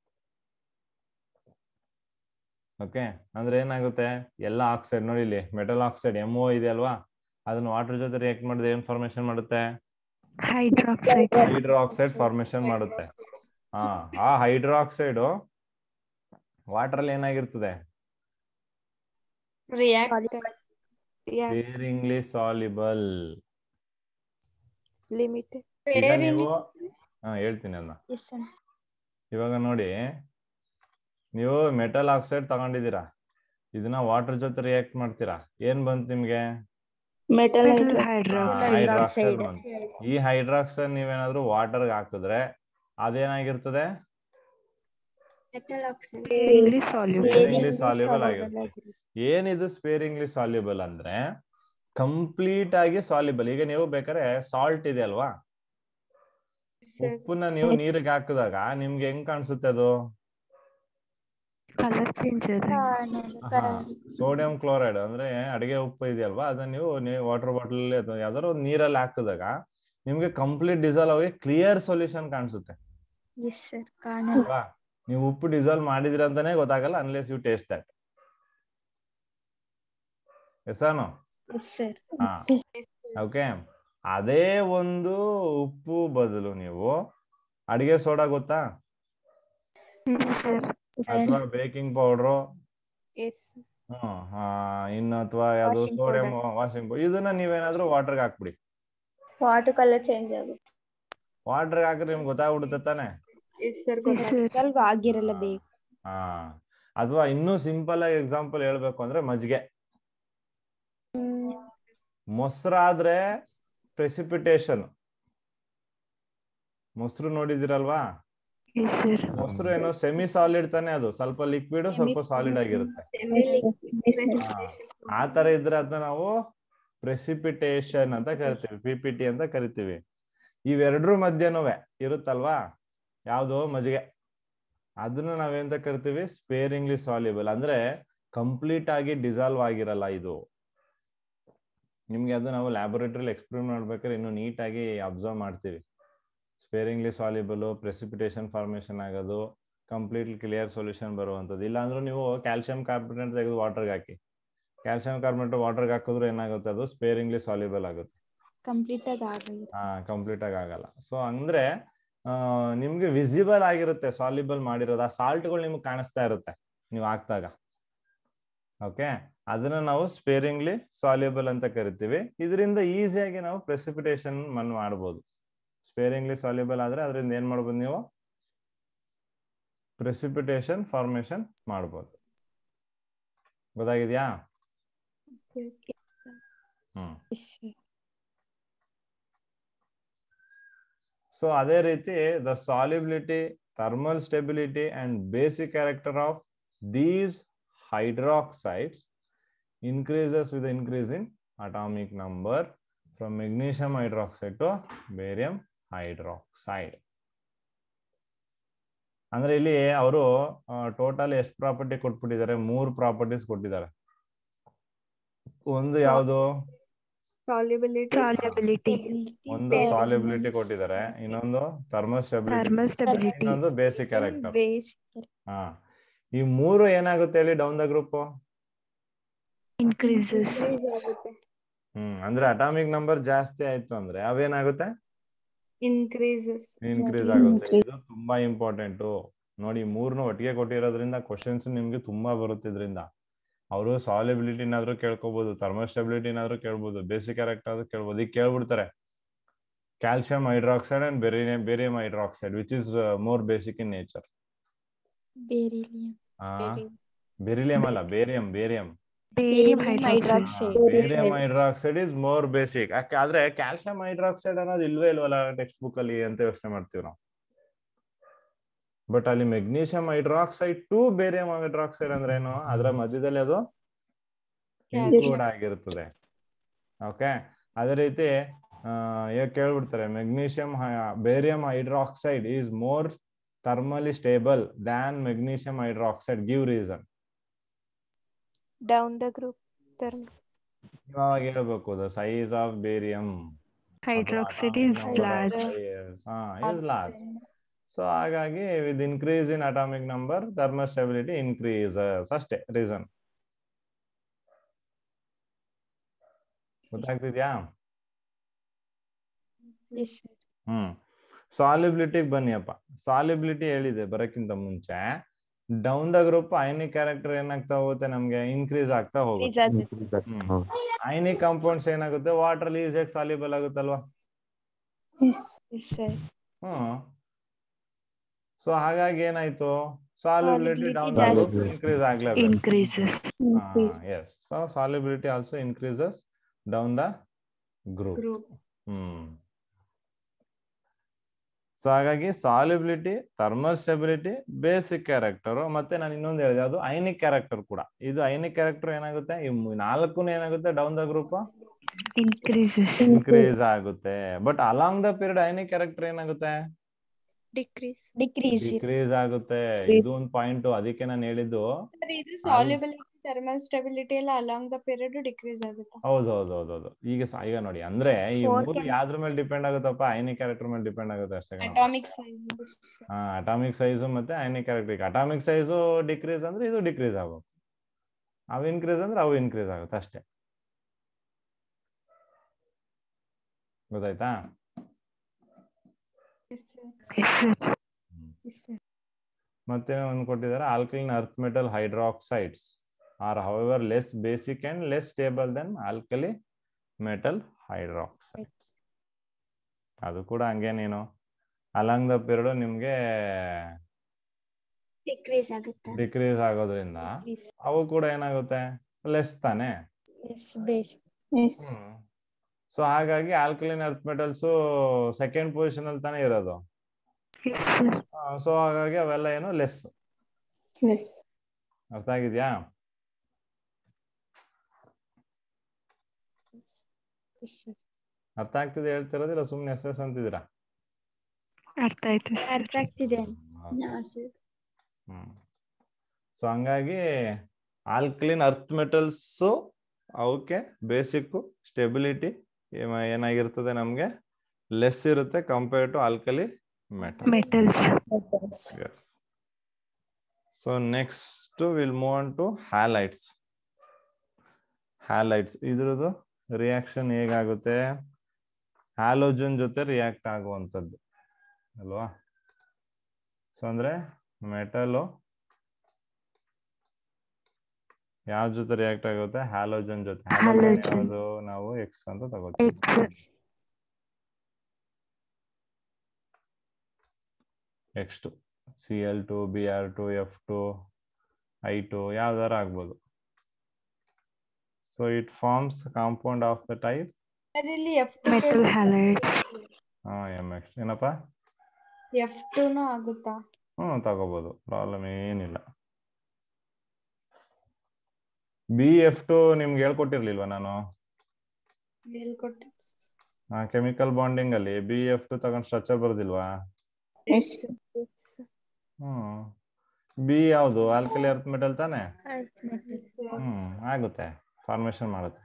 Okay, ಅಂದ್ರೆ ಏನಾಗುತ್ತೆ? ಎಲ್ಲ oxide ನೋಡಿ, ಇಲ್ಲಿ metal oxide M ಓ ಇದೆ ಅಲ್ವಾ, ಅದನ್ನ ವಾಟರ್ ಜೊತೆ ರಿಯಾಕ್ಟ್ ಮಾಡಿದ್ರೆ ಏನ್ ಫಾರ್ಮೇಶನ್ ಮಾಡುತ್ತೆ? Hydroxide. ಹೈಡ್ರೋಕ್ಸೈಡ್ ಫಾರ್ಮೇಶನ್ ಮಾಡುತ್ತೆ. ಹಾ, ಆ ಹೈಡ್ರೋಕ್ಸೈಡ್ ವಾಟರ್ ಅಲ್ಲಿ ಏನಾಗಿರ್ತದೆ? React. Sparingly soluble. Limited. ಈಗ ನೀವು ಹಾ ಹೇಳ್ತೀನಿ ಅಲ್ಲ. Yes, sir. ಇವಾಗ ನೋಡಿ, ನೀವು ಮೆಟಲ್ ಆಕ್ಸೈಡ್ ತಗೊಂಡಿದ್ದೀರಾ, ಇದನ್ನ ವಾಟರ್ ಜೊತೆ ರಿಯಾಕ್ಟ್ ಮಾಡ್ತೀರಾ, ಏನ್ ಬಂತು ನಿಮ್ಗೆ? ಮೆಟಲ್ ಹೈಡ್ರಾಕ್ಸೈಡ್ ಬಂತು. ಈ ಹೈಡ್ರಾಕ್ಸೈಡ್ ನೀವೇನಾದ್ರೂ ವಾಟರ್ಗೆ ಹಾಕಿದ್ರೆ ಅದೇನಾಗಿರ್ತದೆ? sparingly soluble. ಸ್ಪೇರಿಂಗ್ಲಿ ಸಾಲ್ಯುಬಲ್ ಆಗಿರುತ್ತೆ. ಏನಿದು ಸ್ಪೇರಿಂಗ್ಲಿ ಸಾಲ್ಯುಬಲ್ ಅಂದ್ರೆ ಕಂಪ್ಲೀಟ್ ಆಗಿ ಸಾಲ್ಯುಬಲ್. ಈಗ ನೀವು ಬೇಕಾದ್ರೆ ಸಾಲ್ಟ್ ಇದೆ ಅಲ್ವಾ, ಉಪ್ಪನ್ನ ನೀವು ನೀರಿಗೆ ಹಾಕಿದಾಗ ನಿಮ್ಗೆ ಹೆಂಗ್ ಕಾಣಿಸುತ್ತೆ ಅದು? Color change ಆದ್ರೆ ಸೋಡಿಯಂ ಕ್ಲೋರೈಡ್ ಅಂದ್ರೆ ಅಡಿಗೆ ಉಪ್ಪು ಇದೆಯಲ್ವಾ, ಅದನ್ನ ನೀವು ವಾಟರ್ ಬಾಟಲ್ ಅಥವಾ ಯಾವ್ದಾದ್ರು ಒಂದು ನೀರಲ್ಲಿ ಹಾಕಿದಾಗ ನಿಮ್ಗೆ ಕಂಪ್ಲೀಟ್ ಡಿಸಾಲ್ವ್ ಆಗಿ ಕ್ಲಿಯರ್ ಸೊಲ್ಯೂಷನ್ ಕಾಣಿಸುತ್ತೆ ಅಲ್ವಾ? ನೀವು ಉಪ್ಪು ಡಿಸಾಲ್ವ್ ಮಾಡಿದ್ರಿ ಅಂತಾನೆ ಗೊತ್ತಾಗಲ್ಲ ಅನ್ಲೆಸ್ ಯು ಟೇಸ್ಟ್ ದಟ್. ಎಸಾನು? ಹಾ, ಓಕೆ. ಅದೇ ಒಂದು ಉಪ್ಪು ಬದಲು ನೀವು ಅಡಿಗೆ ಸೋಡಾ ಗೊತ್ತಾ, ಅಥವಾ ಬೇಕಿಂಗ್ ಪೌಡ್ರು, ಇನ್ನು ಅಥವಾ ಯಾವ್ದು ಸೋಡಿಯಂ ವಾಷಿಂಗ್ ಪೌಡರ್, ಇದನ್ನ ನೀವೇನಾದ್ರೂ ವಾಟರ್ಗೆ ಹಾಕ್ಬಿಡಿ, ವಾಟರ್ ಕಲರ್ ಚೇಂಜ್ ಆಗುತ್ತೆ. ವಾಟರ್ಗೆ ಹಾಕಿದ್ರೆ ನಿಮ್ಗೆ ಗೊತ್ತಾಗ್ಬಿಡುತ್ತೆ ತಾನೆ? ಆಗಿರಲ್ಲ ಬೇಕು. ಹಾ, ಅಥವಾ ಇನ್ನೂ ಸಿಂಪಲ್ ಆಗಿ ಎಕ್ಸಾಂಪಲ್ ಹೇಳ್ಬೇಕು ಅಂದ್ರೆ ಮಜ್ಜಿಗೆ. ಮೊಸರಾದ್ರೆ ಪ್ರೆಸಿಪಿಟೇಷನ್. ಮೊಸರು ನೋಡಿದಿರಲ್ವಾ? ಮೊಸರು ಏನೋ ಸೆಮಿ ಸಾಲಿಡ್ ತಾನೆ, ಅದು ಸ್ವಲ್ಪ ಲಿಕ್ವಿಡ್ ಸ್ವಲ್ಪ ಸಾಲಿಡ್ ಆಗಿರುತ್ತೆ. ಆ ತರ ಇದ್ರೆ ಅದನ್ನ ನಾವು ಪ್ರೆಸಿಪಿಟೇಷನ್ ಅಂತ ಕರಿತೀವಿ, ಪಿ ಪಿ ಟಿ ಅಂತ ಕರಿತೀವಿ. ಇವೆರಡರ ಮಧ್ಯನೂ ಇರುತ್ತಲ್ವಾ ಯಾವ್ದು? ಮಜ್ಜಿಗೆ. ಅದನ್ನ ನಾವೇಂತ ಕರಿತೀವಿ? Sparingly soluble. ಅಂದ್ರೆ ಕಂಪ್ಲೀಟ್ ಆಗಿ ಡಿಸಾಲ್ವ್ ಆಗಿರಲ್ಲ ಇದು. ನಿಮ್ಗೆ ಅದು ನಾವು ಲ್ಯಾಬೋರೇಟರಿಲಿ ಎಕ್ಸ್ಪೆರಿಮೆಂಟ್ ಮಾಡ್ಬೇಕಾದ್ರೆ ಇನ್ನು ನೀಟಾಗಿ ಅಬ್ಸರ್ವ್ ಮಾಡ್ತೀವಿ. ಸ್ಪೇರಿಂಗ್ಲಿ ಸಾಲ್ಯುಬಲ್, ಪ್ರೆಸಿಪಿಟೇಷನ್ ಫಾರ್ಮೇಷನ್ ಆಗೋದು, ಕಂಪ್ಲೀಟ್ಲಿ ಕ್ಲಿಯರ್ ಸೊಲ್ಯೂಷನ್ ಬರುವಂಥದ್ದು. ಇಲ್ಲಾಂದ್ರೂ ನೀವು ಕ್ಯಾಲ್ಸಿಯಂ ಕಾರ್ಬೊನೇಟ್ ತೆಗೆದು ವಾಟರ್ಗೆ ಹಾಕಿ, ಕ್ಯಾಲ್ಸಿಯಂ ಕಾರ್ಬೊನೇಟ್ ವಾಟರ್ಗೆ ಹಾಕಿದ್ರು ಏನಾಗುತ್ತೆ? ಅದು ಸ್ಪೇರಿಂಗ್ಲಿ ಸಾಲ್ಯುಬಲ್ ಆಗುತ್ತೆ, ಕಂಪ್ಲೀಟ್ ಆಗಿ ಆಗಲ್ಲ. ಹಾ, ಕಂಪ್ಲೀಟ್ ಆಗಿ ಆಗಲ್ಲ. ಸೊ ಅಂದ್ರೆ ನಿಮ್ಗೆ ವಿಸಿಬಲ್ ಆಗಿರುತ್ತೆ ಸಾಲ್ಯುಬಲ್ ಮಾಡಿರೋದು. ಆ ಸಾಲ್ಟ್ಗಳು ನಿಮ್ಗೆ ಕಾಣಿಸ್ತಾ ಇರುತ್ತೆ ನೀವು ಹಾಕ್ದಾಗ. ಓಕೆ, ಅದನ್ನ ನಾವು ಸ್ಪೇರಿಂಗ್ಲಿ ಸಾಲ್ಯುಬಲ್ ಅಂತ ಕರಿತೀವಿ. ಇದರಿಂದ ಈಸಿಯಾಗಿ ನಾವು ಪ್ರೆಸಿಪಿಟೇಷನ್ ಮನ್ ಮಾಡ್ಬೋದು. ಸ್ಪೇರಿಂಗ್ಲಿ ಸಾಲ್ಯುಬಲ್ ಆದ್ರೆ ಅದರಿಂದ ಏನ್ ಮಾಡ್ಬೋದು? ನೀವು ಪ್ರೆಸಿಪಿಟೇಷನ್ ಫಾರ್ಮೇಶನ್ ಮಾಡ್ಬೋದು. ಗೊತ್ತಾಗಿದ್ಯಾ? ಹ್ಮ್. ಸೊ ಅದೇ ರೀತಿ the solubility, thermal stability and basic character of these hydroxides increases with the increase in atomic number from magnesium hydroxide to barium hydroxide. ಅಂದ್ರೆ ಇಲ್ಲಿ ಅವರು ಟೋಟಲ್ ಎಷ್ಟು ಪ್ರಾಪರ್ಟಿ ಕೊಟ್ಬಿಟ್ಟಿದ್ದಾರೆ? ಮೂರು ಪ್ರಾಪರ್ಟೀಸ್ ಕೊಟ್ಟಿದ್ದಾರೆ. ಒಂದು ಯಾವುದು? solubility, ಒಂದು ಸಾಲ್ಯುಬಿಲಿಟಿ ಕೊಟ್ಟಿದ್ದಾರೆ, ಇನ್ನೊಂದು ಥರ್ಮಲ್ ಸ್ಟೆಬಿಲಿಟಿ, ಇನ್ನೊಂದು ಬೇಸಿಕ್ ಕ್ಯಾರೆಕ್ಟರ್. ಹಾ, ಈ ಮೂರು ಏನಾಗುತ್ತೆ ಹೇಳಿ? Down the group increases. Hmm ಅಂದ್ರೆ ಅಟಾಮಿಕ್ ನಂಬರ್ ಜಾಸ್ತಿ ಆಯ್ತು ಅಂದ್ರೆ ಅವೇನಾಗುತ್ತೆ? ಇನ್ಕ್ರೀಸಸ್ ಇನ್ಕ್ರೀಸ್ ಆಗುತ್ತೆ. ಇದು ತುಂಬಾ ಇಂಪಾರ್ಟೆಂಟ್ ನೋಡಿ. ಮೂರ್ನು ಒಟ್ಟಿಗೆ ಕೊಟ್ಟಿರೋದ್ರಿಂದ ಕ್ವಶನ್ಸ್ ನಿಮ್ಗೆ ತುಂಬಾ ಬರುತ್ತಿದ್ರಿಂದ ಅವರು ಸಾಲ್ಯುಬಿಲಿಟಿನಾದ್ರೂ ಕೇಳ್ಕೋಬಹುದು, ಥರ್ಮಲ್ ಸ್ಟೆಬಿಲಿಟಿನಾದ್ರೂ ಕೇಳ್ಬೋದು, ಬೇಸಿಕ್ ಕ್ಯಾರೆಕ್ಟರ್ ಆದ್ರೂ ಕೇಳ್ಬೋದು. ಈಗ ಕೇಳ್ಬಿಡ್ತಾರೆ calcium hydroxide and barium barium hydroxide which is more basic in nature. Beryllium ಅಲ್ಲ, barium barium Barium hydroxide. Barium hydroxide is more basic. ಆದ್ರೆ ಕ್ಯಾಲ್ಸಿಯಂ ಹೈಡ್ರಾಕ್ಸೈಡ್ ಅನ್ನೋದು ಇಲ್ವೇ ಇಲ್ವಲ್ಲ ಟೆಕ್ಸ್ಟ್ ಬುಕ್ ಅಲ್ಲಿ ಅಂತ ಯೋಚನೆ ಮಾಡ್ತೀವಿ ನಾವು. ಬಟ್ ಅಲ್ಲಿ magnesium hydroxide to barium hydroxide ಅಂದ್ರೆ ಏನು? ಅದರ ಮಧ್ಯದಲ್ಲಿ ಅದು ಇನ್ಕ್ಲೂಡ್ ಆಗಿರ್ತದೆ. ಓಕೆ, ಅದೇ ರೀತಿ ಈಗ ಕೇಳ್ಬಿಡ್ತಾರೆ magnesium barium hydroxide is more thermally stable than magnesium hydroxide. Give reason. Down the group term. ಇವಾಗ ಹೇಳ್ಬೇಕು the size of barium Hydroxide is large. ಹಾ, is large. So ಹಾಗಾಗಿ with increase in atomic number thermal stability increases. ಅಷ್ಟೇ reason. ಗೊತ್ತಾಗ್ತಿದ್ಯಾ? Yes sir. ಹ್ಮ್. ಸಾಲ್ಯುಬಿಲಿಟಿಗೆ ಬನ್ನಿಯಪ್ಪ. Solubility ಹೇಳಿದೆ ಬರಕ್ಕಿಂತ ಮುಂಚೆ. Down the group ionic character ಏನಾಗ್ತಾ ಹೋಗುತ್ತೆ? ನಮ್ಗೆ ಇನ್ಕ್ರೀಸ್ ಆಗ್ತಾ ಹೋಗುತ್ತೆ. ಅಯನಿಕ್ ಕಾಂಪೌಂಡ್ಸ್ ಏನಾಗುತ್ತೆ? ವಾಟರ್ ಈಸಿಯಾಗಿ ಸಾಲ್ಯುಬಲ್ ಆಗುತ್ತಲ್ವಾ? ಹ್ಮ್. ಸೊ ಹಾಗಾಗಿ ಏನಾಯ್ತು? Solubility down the group increase ಆಗಲೇಬೇಕು. increases. Yes, so solubility also increases down the group. ಹ್ಮ್ ಸೊ ಹಾಗಾಗಿ solubility, thermal stability, basic character, ಮತ್ತೆ ನಾನು ಇನ್ನೊಂದು ಹೇಳಿದೆ ಅದು ಐನಿಕ್ ಕ್ಯಾರೆಕ್ಟರ್ ಕೂಡ. ಇದು ಐನಿಕ್ ಕ್ಯಾರೆಕ್ಟರ್ ಏನಾಗುತ್ತೆ, ಈ ನಾಲ್ಕು ಏನಾಗುತ್ತೆ down the group Increases. Increase ಆಗುತ್ತೆ. But along the period ionic character ಏನಾಗುತ್ತೆ, ಡಿಕ್ರೀಸ್ ಡಿಕ್ರೀಸ್ ಆಗುತ್ತೆ. ಇದು ಒಂದು ಪಾಯಿಂಟ್, ಅದಕ್ಕೆ ನಾನು ಹೇಳಿದ್ದು. ಇದು ಸಾಲ್ಯುಬಿಲಿಟಿ, ಥರ್ಮಲ್ ಸ್ಟೆಬಿಲಿಟಿ ಎಲ್ಲ ಅಲಾಂಗ್ ದ ಪೀರಿಯಡ್ ಡಿಕ್ರೀಸ್ ಆಗುತ್ತೆ. ಹೌದು ಹೌದು ಹೌದು ಹೌದು ಈಗ ಈಗ ನೋಡಿ, ಅಂದ್ರೆ ಈ ಮೂರು ಯಾವ್ದ್ರ ಮೇಲೆ ಡಿಪೆಂಡ್ ಆಗುತ್ತಪ್ಪ, ಐನಿಕ್ ಕ್ಯಾರೆಕ್ಟರ್ ಮೇಲೆ ಡಿಪೆಂಡ್ ಆಗುತ್ತೆ ಅಷ್ಟೇ. Atomic size. ಹಾ, ಅಟಾಮಿಕ್ ಸೈಜು ಮತ್ತೆ ionic character. Atomic size decrease ಅಂದ್ರೆ ಇದು ಡಿಕ್ರೀಸ್ ಆಗಬೇಕು, ಅವು ಇನ್ಕ್ರೀಸ್ ಅಂದ್ರೆ ಅವು ಇನ್ಕ್ರೀಸ್ ಆಗುತ್ತೆ ಅಷ್ಟೇ. ಗೊತ್ತಾಯ್ತಾ? ಮತ್ತೆ ಒಂದು ಕೊಟ್ಟಿದ್ದಾರೆ, alkaline earth metal hydroxides are however less basic and less stable than alkali metal hydroxides. ಅದು ಕೂಡ ಹಂಗೇನೇನು ಅಲಾಂಗ್ ದ ಪೀರಿಯಡ್ ನಿಮ್ಗೆ ಡಿಕ್ರೀಸ್ ಆಗುತ್ತೆ. ಡಿಕ್ರೀಸ್ ಆಗೋದ್ರಿಂದ ಅವು ಕೂಡ ಏನಾಗುತ್ತೆ, ಲೆಸ್ ತಾನೆ. ಸೊ ಹಾಗಾಗಿ alkaline earth metals second position ಅಲ್ಲಿ ತಾನೇ ಇರೋದು. ಸೊ ಹಾಗಾಗಿ ಅವೆಲ್ಲ ಏನು ಲೆಸ್. ಅರ್ಥ ಆಗಿದ್ಯಾ? ಅರ್ಥ ಆಗ್ತಿದೆ ಹೇಳ್ತಿರೋದಿಲ್ಲ, ಸುಮ್ನೆ ಎಸ್ ಎಸ್ ಅಂತಿದ್ದೀರಾ? ಅರ್ಥ ಆಯ್ತು. ಅರ್ಥ ಆಗ್ತಿದೆ. ಹ್ಮ್ ಸೊ ಹಂಗಾಗಿ ಆಲ್ಕಲಿನ್ ಅರ್ತ್ ಮೆಟಲ್ಸ್ ಅವಕ್ಕೆ ಬೇಸಿಕ್ ಸ್ಟೆಬಿಲಿಟಿ ಏನಾಗಿರ್ತದೆ, ನಮ್ಗೆ ಲೆಸ್ ಇರುತ್ತೆ compare to alkali metals. So next will move on to halides. Halides ಇದ್ರದ್ದು ರಿಯಾಕ್ಷನ್ ಹೇಗಾಗುತ್ತೆ, ಹ್ಯಾಲೋಜನ್ ಜೊತೆ ರಿಯಾಕ್ಟ್ ಆಗುವಂಥದ್ದು ಅಲ್ವಾ? ಸೊ ಅಂದ್ರೆ ಮೆಟಲು ಯಾವ ಜೊತೆ ರಿಯಾಕ್ಟ್ ಆಗುತ್ತೆ, ಹ್ಯಾಲೋಜನ್ ಜೊತೆ. ಯಾವುದು ನಾವು ಎಕ್ಸ್ ಅಂತ ತಗೋತೀವಿ. X two C L two, B R two, F two, I two ಯಾವ್ದಾರ ಆಗ್ಬೋದು. So it forms compound of the type metal halide. ಹಾ ಎಂ ಎಕ್ಸ್ ಏನಪ್ಪಾ, ಎಫ್ ಟು ನು ಆಗುತ್ತಾ? ಹ್ಮ್ ತಗೋಬಹುದು, ಪ್ರಾಬ್ಲಮ್ ಏನಿಲ್ಲ. ಬಿ ಎಫ್ ಟು ನಿಮ್ಗೆ ಹೇಳ್ಕೊಟ್ಟಿರ್ಲಿಲ್ವಾ ನಾನು? ಹೇಳ್ಕೊಟ್ಟೆ. ಹಾ, ಕೆಮಿಕಲ್ ಬಾಂಡಿಂಗ್ ಅಲ್ಲಿ ಬಿ ಎಫ್ ಟು ತಗೊಂಡ್ ಸ್ಟ್ರಕ್ಚರ್ ಬರ್ದಿಲ್ವಾ? ಹ್ಮ್ ಬಿ ಯಾವುದು, ಆಲ್ಕಲಿ ಅರ್ತ್ ಮೆಟಲ್ ತಾನೆ? ಹ್ಮ್ ಆಗುತ್ತೆ, ಫಾರ್ಮೇಶನ್ ಮಾಡುತ್ತೆ.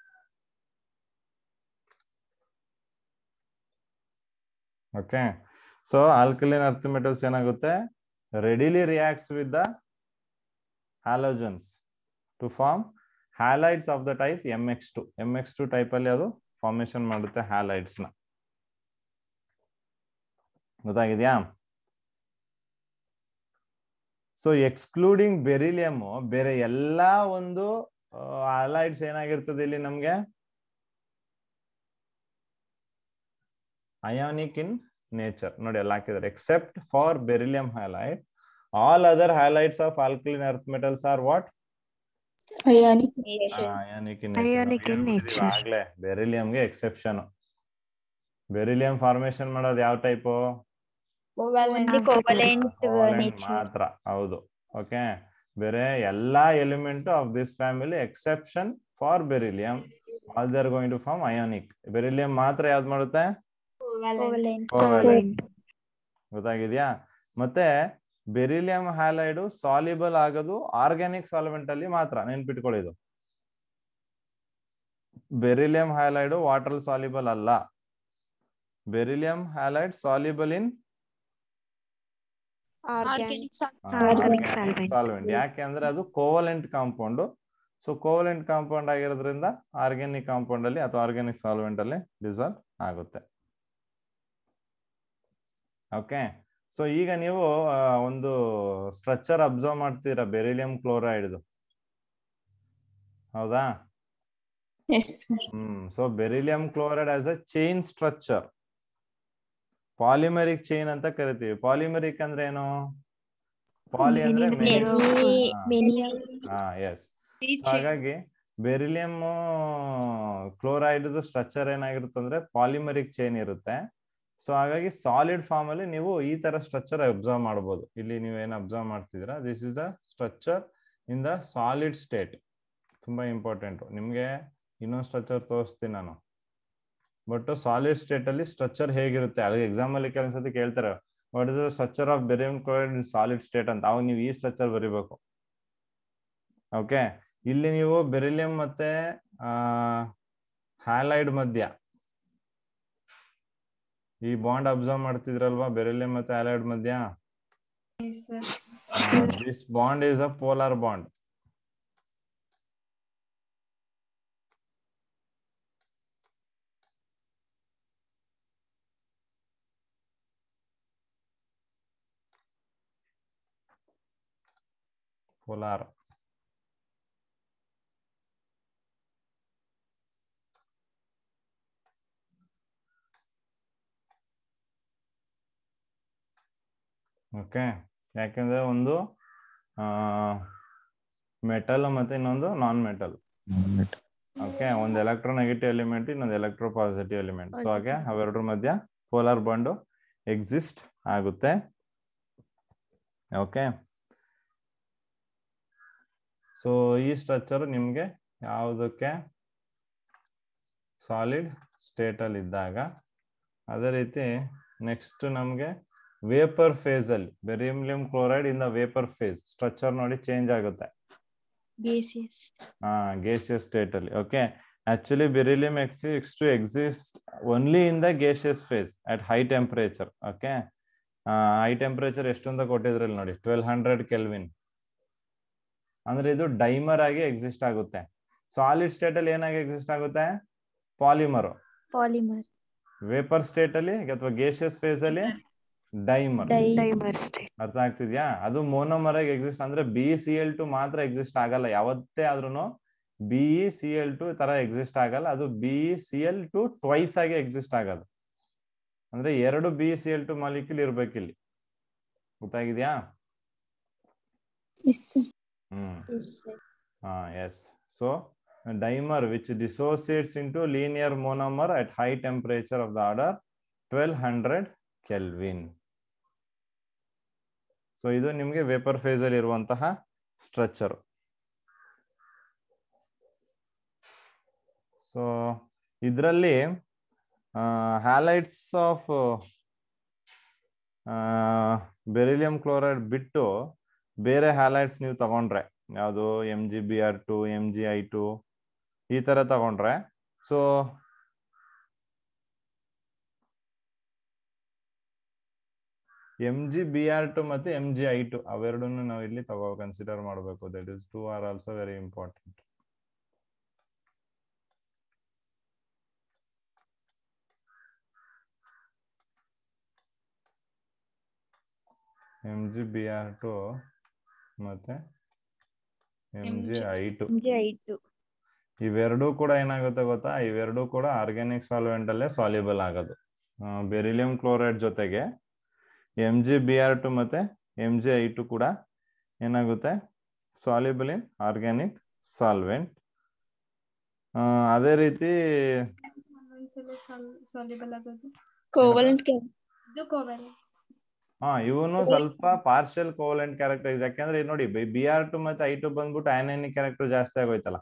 Okay, so alkaline earth metals ಏನಾಗುತ್ತೆ, readily reacts with the halogens to form halides of the type M X two. M X two type ಅಲ್ಲಿ ಅದು ಫಾರ್ಮೇಶನ್ ಮಾಡುತ್ತೆ ಹ್ಯಾಲೈಡ್ಸ್ ನ. ಗೊತ್ತಾಗಿದ್ಯಾ? ಸೊ ಎಕ್ಸ್ಕ್ಲೂಡಿಂಗ್ ಬೆರಿಲಿಯಮ್, ಬೇರೆ ಎಲ್ಲಾ ಒಂದು ಹ್ಯಾಲೈಡ್ಸ್ ಏನಾಗಿರ್ತದೆ ಇಲ್ಲಿ ನಮ್ಗೆ ಅಯಾನಿಕ್ ಇನ್ ನೇಚರ್. ನೋಡಿ ಎಲ್ಲ ಹಾಕಿದ್ದಾರೆ, except for beryllium halide all other halides of alkaline earth metals are what? Ionic. Ionic in Ionic in nature. ಆಗ್ಲೇ ಬೆರಿಲಿಯಂಗೆ ಎಕ್ಸೆಪ್ಷನ್. ಬೆರಿಲಿಯಂ ಫಾರ್ಮೇಶನ್ ಮಾಡೋದು ಯಾವ ಟೈಪು? ಮಾತ್ರ. ಹೌದು, ಓಕೆ. ಬೇರೆ ಎಲ್ಲಾ element of this family exception for beryllium, all they are going to form ionic. Beryllium ಮಾತ್ರ ಯಾವ್ದು ಮಾಡುತ್ತೆ? ಕೋವೆಲೆಂಟ್. ಗೊತ್ತಾಗಿದ್ಯಾ? ಮತ್ತೆ ಬೆರಿಲಿಯಂ ಹ್ಯಾಲೈಡ್ ಸಾಲ್ಯುಬಲ್ ಆಗೋದು ಆರ್ಗ್ಯಾನಿಕ್ ಸಾಲ್ವೆಂಟ್ ಅಲ್ಲಿ ಮಾತ್ರ, ನೆನ್ಪಿಟ್ಕೊಳ್ಳಿದು. ಬೆರಿಲಿಯಂ ಹ್ಯಾಲೈಡ್ ವಾಟರ್ ಸಾಲ್ಯುಬಲ್ ಅಲ್ಲ. Beryllium halide soluble in solvent. ಯಾಕೆ ಅಂದ್ರೆ ಅದು covalent compound. So covalent compound ಆಗಿರೋದ್ರಿಂದ ಆರ್ಗ್ಯಾನಿಕ್ ಕಾಂಪೌಂಡ್ ಅಲ್ಲಿ ಅಥವಾ ಆರ್ಗ್ಯಾನಿಕ್ ಸಾಲ್ವೆಂಟ್ ಅಲ್ಲಿ ಡಿಸಾಲ್ವ್ ಆಗುತ್ತೆ. ಓಕೆ, ಸೊ ಈಗ ನೀವು ಒಂದು ಸ್ಟ್ರಕ್ಚರ್ ಅಬ್ಸರ್ವ್ ಮಾಡ್ತೀರಾ ಬೆರಿಲಿಯಂ ಕ್ಲೋರೈಡ್, ಹೌದಾ? ಹ್ಮ್ so beryllium chloride as a chain structure, polymeric chain ಅಂತ ಕರಿತೀವಿ. ಪಾಲಿಮರಿಕ್ ಅಂದ್ರೆ ಏನು? ಪಾಲಿ ಅಂದ್ರೆ ಮೆನಿ. Many ಹಾ ಎಸ್. ಹಾಗಾಗಿ ಬೆರಿಲಿಯಂ ಕ್ಲೋರೈಡ್ ಸ್ಟ್ರಕ್ಚರ್ ಏನಾಗಿರುತ್ತೆ ಅಂದ್ರೆ ಪಾಲಿಮರಿಕ್ ಚೈನ್ ಇರುತ್ತೆ. ಸೊ ಹಾಗಾಗಿ ಸಾಲಿಡ್ ಫಾರ್ಮ್ ಅಲ್ಲಿ ನೀವು ಈ ತರ ಸ್ಟ್ರಕ್ಚರ್ ಅಬ್ಸರ್ವ್ ಮಾಡಬಹುದು. ಇಲ್ಲಿ ನೀವೇನು ಅಬ್ಸರ್ವ್ ಮಾಡ್ತಿದ್ದೀರಾ, this is the structure in the solid state. ತುಂಬಾ ಇಂಪಾರ್ಟೆಂಟ್. ನಿಮ್ಗೆ ಇನ್ನೊಂದು ಸ್ಟ್ರಕ್ಚರ್ ತೋರಿಸ್ತೀನಿ ನಾನು. ಬಟ್ ಸಾಲಿಡ್ ಸ್ಟೇಟ್ ಅಲ್ಲಿ ಸ್ಟ್ರಕ್ಚರ್ ಹೇಗಿರುತ್ತೆ, ಅಲ್ಲಿ ಎಕ್ಸಾಮ್ ಅಲ್ಲಿ ಕೆಲವೊಂದ್ಸತಿ ಕೇಳ್ತಾರೆ what is the structure of beryllium chloride in solid state ಅಂತ. ಅವಾಗ ನೀವು ಈ ಸ್ಟ್ರಕ್ಚರ್ ಬರೀಬೇಕು. ಓಕೆ, ಇಲ್ಲಿ ನೀವು ಬೆರಿಲಿಯಂ ಮತ್ತೆ ಹ್ಯಾಲೈಡ್ ಮಧ್ಯ ಈ ಬಾಂಡ್ ಅಬ್ಸರ್ವ್ ಮಾಡ್ತಿದ್ರಲ್ವಾ, ಬೆರಿಲಿಯಂ ಮತ್ತೆ ಹ್ಯಾಲೈಡ್ ಮಧ್ಯ. This bond is a polar bond. polar. Okay, ಯಾಕೆಂದ್ರೆ ಒಂದು ಮೆಟಲ್ ಮತ್ತೆ ಇನ್ನೊಂದು ನಾನ್ ಮೆಟಲ್. ಓಕೆ, ಒಂದು ಎಲೆಕ್ಟ್ರೋನೆಗೆಟಿವ್ ಎಲಿಮೆಂಟ್, ಇನ್ನೊಂದು ಎಲೆಕ್ಟ್ರೋ ಪಾಸಿಟಿವ್ ಎಲಿಮೆಂಟ್. ಸೊ ಹಾಗೆ ಅವೆರಡರ ಮಧ್ಯ ಪೋಲಾರ್ ಬಾಂಡ್ ಎಕ್ಸಿಸ್ಟ್ ಆಗುತ್ತೆ. ಓಕೆ, ಸೊ ಈ ಸ್ಟ್ರಕ್ಚರ್ ನಿಮ್ಗೆ ಯಾವುದಕ್ಕೆ ಸಾಲಿಡ್ ಸ್ಟೇಟ್ ಅಲ್ಲಿ ಇದ್ದಾಗ. ಅದೇ ರೀತಿ ನೆಕ್ಸ್ಟ್ ನಮ್ಗೆ ವೇಪರ್ ಫೇಸ್ ಅಲ್ಲಿ beryllium chloride in the vapour phase structure ನೋಡಿ ಚೇಂಜ್ ಆಗುತ್ತೆ. ಹಾ, ಗೇಸಿಯಸ್ ಸ್ಟೇಟ್ ಅಲ್ಲಿ. Okay, actually beryllium exists to exist only in the gaseous phase at high temperature. Okay, high temperature ಎಷ್ಟು ಅಂತ ಕೊಟ್ಟಿದ್ರಲ್ಲಿ ನೋಡಿ, ಟ್ವೆಲ್ ಹಂಡ್ರೆಡ್ ಕೆಲ್ವಿನ್. ಅಂದ್ರೆ ಇದು ಡೈಮರ್ ಆಗಿ ಎಕ್ಸಿಸ್ಟ್ ಆಗುತ್ತೆ. ಸಾಲಿಡ್ ಸ್ಟೇಟ್ ಅಲ್ಲಿ ಏನಾಗಿ ಎಕ್ಸಿಸ್ಟ್ ಆಗುತ್ತೆ, ಪಾಲಿಮರ್. ಪಾಲಿಮರ್. ವೇಪರ್ ಸ್ಟೇಟ್ ಅಲ್ಲಿ ಅಥವಾ ಗೇಸಿಯಸ್ ಫೇಸ್ ಅಲ್ಲಿ ಡೈಮರ್. Dimer state. ಅರ್ಥ ಆಗ್ತಿದ್ಯಾ? ಅದು ಮೋನೋಮರ್ ಆಗಿ ಎಕ್ಸಿಸ್ಟ್ ಅಂದ್ರೆ ಬಿ ಸಿ ಎಲ್ ಟು ಮಾತ್ರ ಎಕ್ಸಿಸ್ಟ್ ಆಗಲ್ಲ. ಯಾವತ್ತೇ ಆದ್ರೂ ಬಿ ಸಿ ಎಲ್ ಟು ತರ ಎಕ್ಸಿಸ್ಟ್ ಆಗಲ್ಲ. ಅದು B C L two twice ಆಗಿ ಎಕ್ಸಿಸ್ಟ್ ಆಗೋದು. ಅಂದ್ರೆ ಎರಡು B C L two molecule ಇರ್ಬೇಕಿಲ್ಲಿ. ಗೊತ್ತಾಗಿದ್ಯಾ? ಹ್ಮ್ ಹಾ yes. So dimer which dissociates into linear monomer at high temperature of the order twelve hundred Kelvin. So ಇದು ನಿಮಗೆ ವೇಪರ್ ಫೇಸ್ ಅಲ್ಲಿ ಇರುವಂತಹ ಸ್ಟ್ರಕ್ಚರ್. ಸೊ ಇದರಲ್ಲಿ ಹ್ಯಾಲೈಡ್ಸ್ ಆಫ್ ಬೆರಿಲಿಯಂ ಕ್ಲೋರೈಡ್ ಬಿಟ್ಟು ಬೇರೆ ಹ್ಯಾಲೈಡ್ಸ್ ನೀವು ತಗೊಂಡ್ರೆ, ಯಾವುದು M G B R two, M G I two ಈ ತರ ತಗೊಂಡ್ರೆ, so M G B R two ಮತ್ತೆ ಎಂ ಜಿ ಐ ಟು ಅವೆರಡನ್ನು ನಾವು ಇಲ್ಲಿ ತಗೋ ಕನ್ಸಿಡರ್ ಮಾಡಬೇಕು. That is two are also very important. M G B R two ಮತ್ತೆ ಎಂ ಜಿ ಐ ಟು ಇವೆರಡೂ ಕೂಡ ಏನಾಗುತ್ತೆ ಗೊತ್ತಾ, ಇವೆರಡೂ ಕೂಡ ಆರ್ಗ್ಯಾನಿಕ್ ಸಾಲ್ವೆಂಟ್ ಅಲ್ಲೇ ಸಾಲ್ಯುಬಲ್ ಆಗೋದು. ಬೆರಿಲಿಯಂ ಕ್ಲೋರೈಡ್ ಜೊತೆಗೆ M G B R two ಮತ್ತೆ ಎಂ ಜಿ ಐ ಟು ಕೂಡ ಏನಾಗುತ್ತೆ, ಸಾಲ್ಯುಬಲ್ ಇನ್ ಆರ್ಗ್ಯಾನಿಕ್ ಸಾಲ್ವೆಂಟ್. ಅದೇ ರೀತಿ ಹಾ ಇವನು ಸ್ವಲ್ಪ ಪಾರ್ಷಿಯಲ್ ಕೋವೆಲೆಂಟ್ ಕ್ಯಾರೆಕ್ಟರ್. ಯಾಕಂದ್ರೆ ನೋಡಿ ಬಿ ಆರ್ ಟು ಮತ್ತೆ ಐ ಟು ಬಂದ್ಬಿಟ್ಟು ಅಯಾನಿಕ್ ಕ್ಯಾರೆಕ್ಟರ್ ಜಾಸ್ತಿ ಆಗೋಯ್ತಲ್ಲ.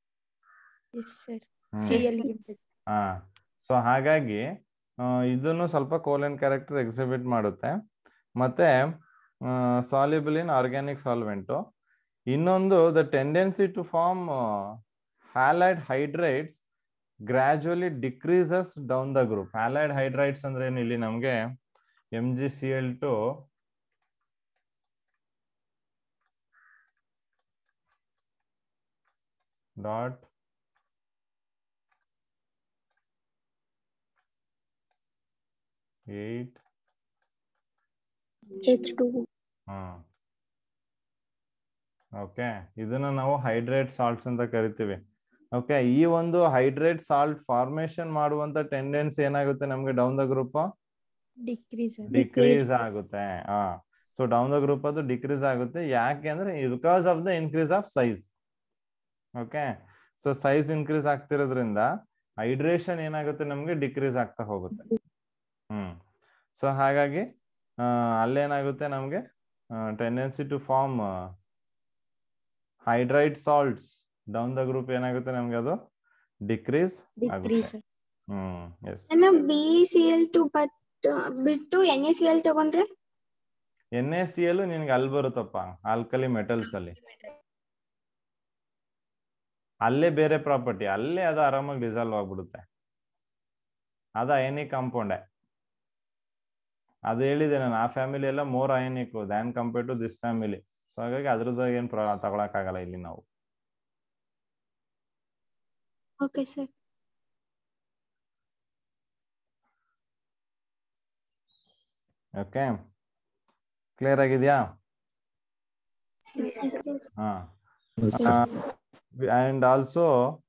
ಹಾ, ಸೊ ಹಾಗಾಗಿ ಇದನ್ನು ಸ್ವಲ್ಪ ಕೋವೆಲೆಂಟ್ ಕ್ಯಾರೆಕ್ಟರ್ ಎಕ್ಸಿಬಿಟ್ ಮಾಡುತ್ತೆ. ಮತ್ತೆ ಸಾಲ್ಯುಬಲ್ ಇನ್ ಆರ್ಗ್ಯಾನಿಕ್ ಸಾಲ್ವೆಂಟು. ಇನ್ನೊಂದು the tendency to form halide hydrides gradually decreases down the group. Halide hydrides ಅಂದ್ರೆ ಏನು, ಇಲ್ಲಿ ನಮಗೆ M G C L two dot eight okay, ಇದನ್ನ ನಾವು ಹೈಡ್ರೇಟ್ ಸಾಲ್ಟ್ಸ್ ಅಂತ ಕರಿತೀವಿ. ಓಕೆ, ಈ ಒಂದು ಹೈಡ್ರೇಟ್ ಸಾಲ್ಟ್ ಫಾರ್ಮೇಶನ್ ಮಾಡುವಂತ ಟೆಂಡೆನ್ಸಿ ಏನಾಗುತ್ತೆ ನಮ್ಗೆ ಡೌನ್ ದ ಗ್ರೂಪ್ ಡಿಕ್ರೀಸ್ ಆಗುತ್ತೆ. ಹಾ, so so down the group ಅದು ಡಿಕ್ರೀಸ್ ಆಗುತ್ತೆ. ಯಾಕೆ ಅಂದ್ರೆ because of the increase of size. Okay, so size increase ಆಗ್ತಿರೋದ್ರಿಂದ ಹೈಡ್ರೇಷನ್ ಏನಾಗುತ್ತೆ ನಮ್ಗೆ ಡಿಕ್ರೀಸ್ ಆಗ್ತಾ ಹೋಗುತ್ತೆ. ಹ್ಮ್ ಸೊ ಹಾಗಾಗಿ ಅಲ್ಲೇನಾಗುತ್ತೆ ನಮ್ಗೆ tendency to form hydride salts down the group ಏನಾಗುತ್ತೆ ನಮ್ಗೆ ಅದು ಡಿಕ್ರೀಸ್ ಆಗುತ್ತೆ. ಹ್ಮ್ yes. B C L two but ಬಿಟ್ಟು ಎನ್ ಎ ಸಿ ಎಲ್ ತಗೊಂಡ್ರೆ ಎನ್ ಎ ಸಿ ಎಲ್ ನಿನ್ಗೆ ಅಲ್ಲಿ ಬರುತ್ತಪ್ಪ, ಆಲ್ಕಲಿ ಮೆಟಲ್ಸ್ ಅಲ್ಲಿ. ಅಲ್ಲೇ ಬೇರೆ ಪ್ರಾಪರ್ಟಿ, ಅಲ್ಲೇ ಅದು ಆರಾಮಾಗಿ ಡಿಸಾಲ್ವ್ ಆಗ್ಬಿಡುತ್ತೆ. ಅದು ಅಯನಿಕ್ ಕಾಂಪೌಂಡೆ. ಅದು ಹೇಳಿದೆ ನಾನು, ಆ ಫ್ಯಾಮಿಲಿ ಎಲ್ಲ more ionic than compare to this family. So ಹಾಗಾಗಿ ಅದ್ರದ್ದು ಏನು ಪ್ರ ತಗೊಳಕ್ಕಾಗಲ್ಲ ಇಲ್ಲಿ ನಾವು. Okay sir. ಓಕೆ, ಕ್ಲಿಯರ್ ಆಗಿದೆಯಾ? ಹಾ. And also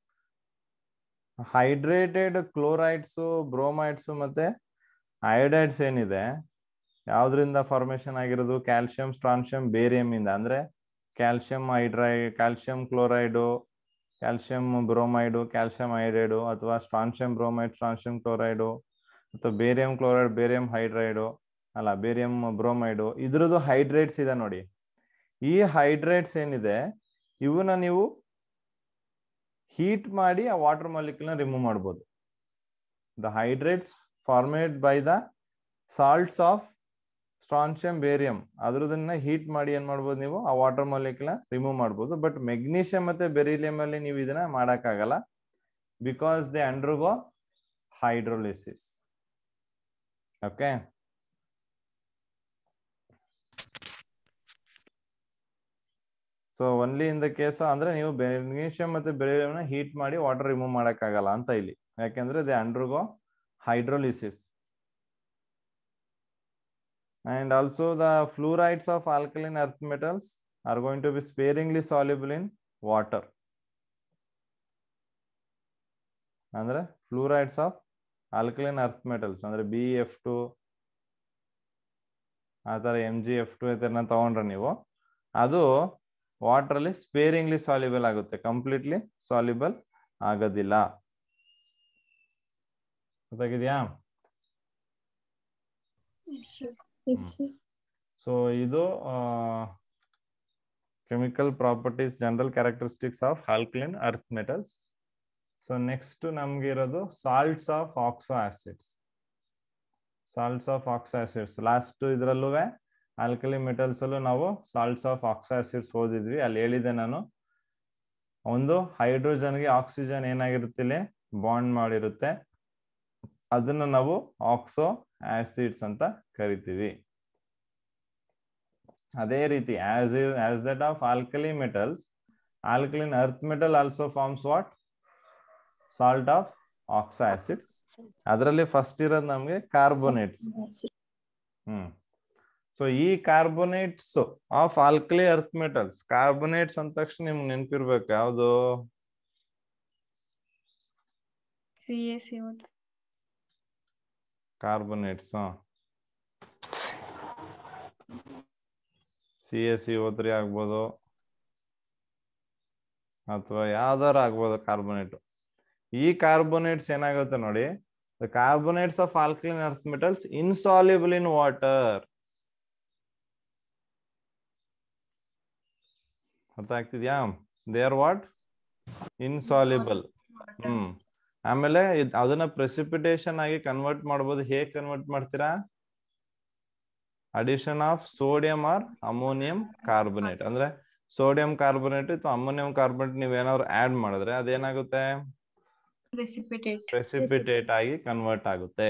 hydrated chlorides, bromides ಮತ್ತೆ ಅಯೋಡೈಡ್ಸ್ ಏನಿದೆ, ಯಾವ್ದ್ರಿಂದ ಫಾರ್ಮೇಶನ್ ಆಗಿರೋದು? ಕ್ಯಾಲ್ಸಿಯಂ, ಸ್ಟ್ರಾನ್ಸಿಯಂ, ಬೇರಿಯಂ ಇಂದ. ಅಂದ್ರೆ calcium hydride, calcium chloride, calcium bromide, calcium hydride, ಅಥವಾ ಸ್ಟ್ರಾನ್ಸಿಯಂ ಬ್ರೋಮೈಡ್, ಸ್ಟ್ರಾನ್ಸಿಯಂ ಕ್ಲೋರೈಡು, ಅಥವಾ ಬೇರಿಯಂ ಕ್ಲೋರೈಡ್, ಬೇರಿಯಂ ಹೈಡ್ರೈಡು, ಅಲ್ಲ ಬೇರಿಯಂ ಬ್ರೋಮೈಡು, ಇದ್ರದ್ದು ಹೈಡ್ರೇಟ್ಸ್ ಇದೆ ನೋಡಿ. ಈ ಹೈಡ್ರೇಟ್ಸ್ ಏನಿದೆ ಇವನ್ನ ನೀವು ಹೀಟ್ ಮಾಡಿ ಆ ವಾಟರ್ ಮಾಲಿಕ್ಯೂಲ್ನ ರಿಮೂವ್ ಮಾಡ್ಬೋದು. The hydrates formed by the salts of strontium, barium, ಅದ್ರದನ್ನ ಹೀಟ್ ಮಾಡಿ ಏನ್ ಮಾಡ್ಬೋದು ನೀವು ಆ ವಾಟರ್ ಮಾಲಿಕ್ಯೂಲ್ನ ರಿಮೂವ್ ಮಾಡ್ಬೋದು. ಬಟ್ ಮೆಗ್ನೀಷಿಯಂ ಮತ್ತೆ ಬೆರಿಲಿಯಂ ಅಲ್ಲಿ ನೀವು ಇದನ್ನ ಮಾಡಕ್ಕಾಗಲ್ಲ, because they undergo hydrolysis. Okay, so only in the case ಅಂದ್ರೆ ನೀವು ಮೆಗ್ನೀಷಿಯಂ ಮತ್ತೆ ಬೆರಿಲಿಯಂನ ಹೀಟ್ ಮಾಡಿ ವಾಟರ್ ರಿಮೂವ್ ಮಾಡಕ್ಕಾಗಲ್ಲ ಅಂತ ಇಲ್ಲಿ, ಯಾಕೆಂದ್ರೆ they undergo hydrolysis. And also the fluorides of alkaline earth metals are going to be sparingly soluble in water. ಅಂದ್ರೆ fluorides of alkaline earth metals ಅಂದ್ರೆ ಬಿ ಎಫ್ ಟು ಆ ತರ ಎಂ ಜಿ ಎಫ್ ಟು ಇದನ್ನ ತಗೊಂಡ್ರೆ ನೀವು, ಅದು water ಅಲ್ಲಿ sparingly soluble ಆಗುತ್ತೆ, ಕಂಪ್ಲೀಟ್ಲಿ ಸಾಲ್ಯುಬಲ್ ಆಗೋದಿಲ್ಲ. ಗೊತ್ತಾಗಿದೆಯಾ? ಸೊ ಇದು chemical properties, general characteristics of alkaline earth metals. So next ನಮ್ಗೆ ಇರೋದು salts of oxo acids. Salts of oxo acids last ಇದ್ರಲ್ಲೂ ಆಲ್ಕಲಿ ಮೆಟಲ್ಸ್ ಅಲ್ಲೂ ನಾವು ಸಾಲ್ಟ್ಸ್ ಆಫ್ ಆಕ್ಸೋ ಆಸಿಡ್ಸ್ ಓದಿದ್ವಿ. ಅಲ್ಲಿ ಹೇಳಿದೆ ನಾನು, ಒಂದು ಹೈಡ್ರೋಜನ್ಗೆ ಆಕ್ಸಿಜನ್ ಏನಾಗಿರುತ್ತೆ ಬಾಂಡ್ ಮಾಡಿರುತ್ತೆ, ಅದನ್ನ ನಾವು ಆಕ್ಸೋ ಆಸಿಡ್ಸ್ ಅಂತ ಕರಿತೀವಿ. ಅದೇ ರೀತಿ as as that of alkali metals, alkaline earth metal also forms what? Salt of oxo acids. ಅದರಲ್ಲಿ ಫಸ್ಟ್ ಇರೋದು ನಮ್ಗೆ ಕಾರ್ಬೋನೇಟ್ಸ್. ಹ್ಮ್ ಸೊ ಈ carbonates of alkali earth metals, carbonates ಅಂದ ತಕ್ಷಣ ನಿಮ್ಗೆ ನೆನಪಿರ್ಬೇಕು ಯಾವುದು? Carbonates C S C O three ಆಗ್ಬೋದು ಅಥವಾ ಯಾವ್ದಾರು ಆಗ್ಬೋದು ಕಾರ್ಬೋನೇಟ್. ಈ ಕಾರ್ಬೋನೇಟ್ಸ್ ಏನಾಗುತ್ತೆ ನೋಡಿ, the carbonates of alkaline earth metals insoluble in water. ಅರ್ಥ ಆಗ್ತಿದ್ಯಾ? They are what? ಇನ್ಸಾಲ್ಯುಬಲ್. ಹ್ಮ್ ಆಮೇಲೆ ಅದನ್ನ ಪ್ರೆಸಿಪಿಟೇಷನ್ ಆಗಿ ಕನ್ವರ್ಟ್ ಮಾಡ್ಬೋದು. ಹೇಗೆ ಕನ್ವರ್ಟ್ ಮಾಡ್ತೀರಾ? Addition of sodium or ammonium carbonate. ಅಂದ್ರೆ ಸೋಡಿಯಂ ಕಾರ್ಬೋನೇಟ್ ಅಥವಾ ಅಮೋನಿಯಂ ಕಾರ್ಬೋನೇಟ್ ನೀವೇನಾದ್ರು ಆಡ್ ಮಾಡಿದ್ರೆ ಅದೇನಾಗುತ್ತೆ? ಪ್ರೆಸಿಪಿಟೇಟ್ ಆಗಿ ಕನ್ವರ್ಟ್ ಆಗುತ್ತೆ.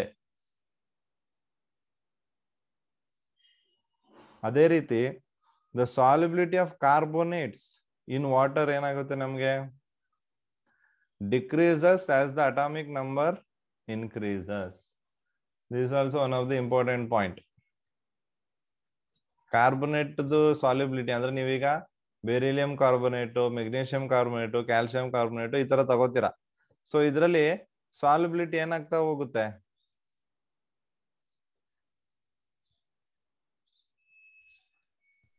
ಅದೇ ರೀತಿ the solubility of carbonates in water ಏನಾಗುತ್ತೆ ನಮ್ಗೆ? decreases as the atomic number increases. This is also one of the important point. Carbonate solubility ಅಂದ್ರೆ ನೀವೀಗ beryllium carbonate, magnesium carbonate, calcium carbonate ಈ ತರ ತಗೋತೀರಾ. ಸೊ ಇದರಲ್ಲಿ ಸಾಲ್ಯುಬಿಲಿಟಿ ಏನಾಗ್ತಾ ಹೋಗುತ್ತೆ?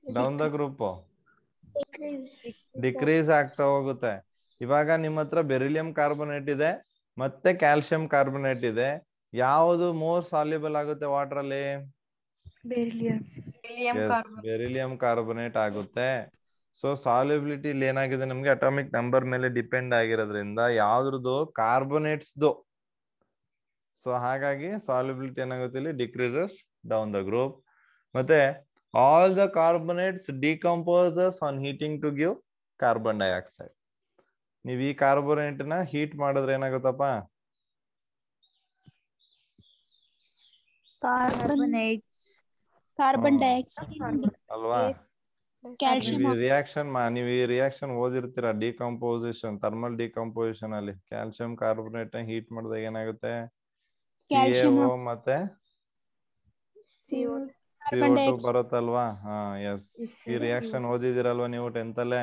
Down the group Decrease. Decrease ಆಗ್ತಾ ಹೋಗುತ್ತೆ. ಇವಾಗ ನಿಮ್ಮ ಹತ್ರ ಬೆರಿಲಿಯಂ ಕಾರ್ಬೋನೇಟ್ ಇದೆ ಮತ್ತೆ ಕ್ಯಾಲ್ಸಿಯಂ ಕಾರ್ಬೋನೇಟ್ ಇದೆ. ಯಾವುದು ಮೋರ್ ಸಾಲ್ಯುಬಲ್ ಆಗುತ್ತೆ ವಾಟರ್ ಅಲ್ಲಿ? Beryllium. ಬೆರಿಲಿಯಂ ಕಾರ್ಬೋನೇಟ್ ಆಗುತ್ತೆ. ಸೊ ಸಾಲ್ಯುಬಿಲಿಟಿ ಇಲ್ಲಿ ಏನಾಗಿದೆ ನಮ್ಗೆ ಅಟಾಮಿಕ್ ನಂಬರ್ ಮೇಲೆ ಡಿಪೆಂಡ್ ಆಗಿರೋದ್ರಿಂದ ಯಾವ್ದ್ರದ್ದು ಕಾರ್ಬೋನೇಟ್ಸ್ದು. ಸೊ ಹಾಗಾಗಿ ಸಾಲ್ಯುಬಿಲಿಟಿ ಏನಾಗುತ್ತೆ ಇಲ್ಲಿ ಡಿಕ್ರೀಸಸ್ ಡೌನ್ ದ ಗ್ರೂಪ್. ಮತ್ತೆ all the carbonates decomposes on heating to give carbon dioxide. ನೀವು ಈ ಕಾರ್ಬೋನೇಟ್ ನ ಹೀಟ್ ಮಾಡಿದ್ರೆ ಏನಾಗುತ್ತಪ್ಪ? Carbonates. Carbon dioxide. ಅಲ್ವಾ? Calcium. ನೀವು ರಿಯಾಕ್ಷನ್ ನೀವು ಈ ರಿಯಾಕ್ಷನ್ ಓದಿರ್ತೀರಾ ಡಿಕಂಪೋಸಿಷನ್, ಥರ್ಮಲ್ ಡಿಕಂಪೋಸಿಷನ್ ಅಲ್ಲಿ ಕ್ಯಾಲ್ಸಿಯಂ ಕಾರ್ಬೋನೇಟ್ ನ ಹೀಟ್ ಮಾಡಿದಾಗ ಏನಾಗುತ್ತೆ? ಸಿ ಎ ಓ ಮತ್ತೆ ಸಿ ಓ ಟು ಬರುತ್ತಲ್ವಾ? ಹಾ ಎಸ್. ಈ ರಿಯಾಕ್ಷನ್ ಓದಿದಿರಲ್ವಾ ನೀವು ಟೆಂತ್ ಅಲ್ಲೇ?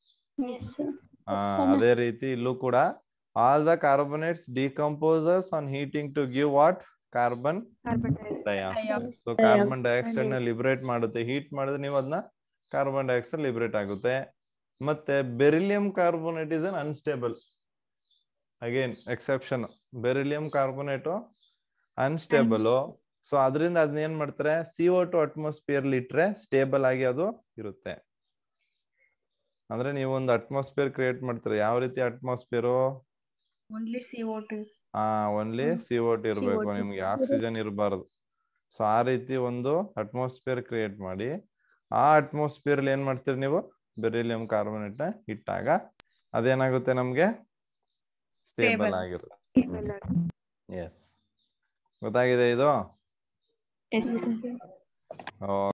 ಅದೇ ರೀತಿ ಇಲ್ಲೂ ಕೂಡ all the carbonates decomposes on heating to give what? Carbon dioxide. So carbon dioxide ನ ಲಿಬರೇಟ್ ಮಾಡುತ್ತೆ. ಹೀಟ್ ಮಾಡಿದ್ರೆ ನೀವು ಅದನ್ನ ಕಾರ್ಬನ್ ಡೈಆಕ್ಸೈಡ್ ಲಿಬರೇಟ್ ಆಗುತ್ತೆ. ಮತ್ತೆ beryllium carbonate is un unstable. Again exception, beryllium carbonate unstable. So ಅದರಿಂದ ಅದನ್ನ ಏನ್ ಮಾಡ್ತಾರೆ? ಸಿ ಓ ಟು ಅಟ್ಮಾಸ್ಫಿಯರ್ ಇಟ್ರೆ ಸ್ಟೇಬಲ್ ಆಗಿ ಅದು ಇರುತ್ತೆ. ಅಂದ್ರೆ ನೀವು ಒಂದು ಅಟ್ಮಾಸ್ಫಿಯರ್ ಕ್ರಿಯೇಟ್ ಮಾಡ್ತೀರಾ. ಯಾವ ರೀತಿ atmosphere? Only C O two. ಹಾ ಓನ್ಲಿ ಸಿ ಓ ಟು ಇರ್ಬೇಕು, ನಿಮ್ಗೆ ಆಕ್ಸಿಜನ್ ಇರಬಾರ್ದು. ಸೊ ಆ ರೀತಿ ಒಂದು ಅಟ್ಮಾಸ್ಫಿಯರ್ ಕ್ರಿಯೇಟ್ ಮಾಡಿ ಆ ಅಟ್ಮಾಸ್ಫಿಯರ್ ಅಲ್ಲಿ ಏನ್ ಮಾಡ್ತೀರಿ ನೀವು? ಬೆರಿಲಿಯಂ ಕಾರ್ಬೋನೇಟ್ ನ ಇಟ್ಟಾಗ ಅದೇನಾಗುತ್ತೆ ನಮ್ಗೆ? ಸ್ಟೇಬಲ್ ಆಗಿರುತ್ತೆ. ಎಸ್, ಗೊತ್ತಾಗಿದೆ ಇದು?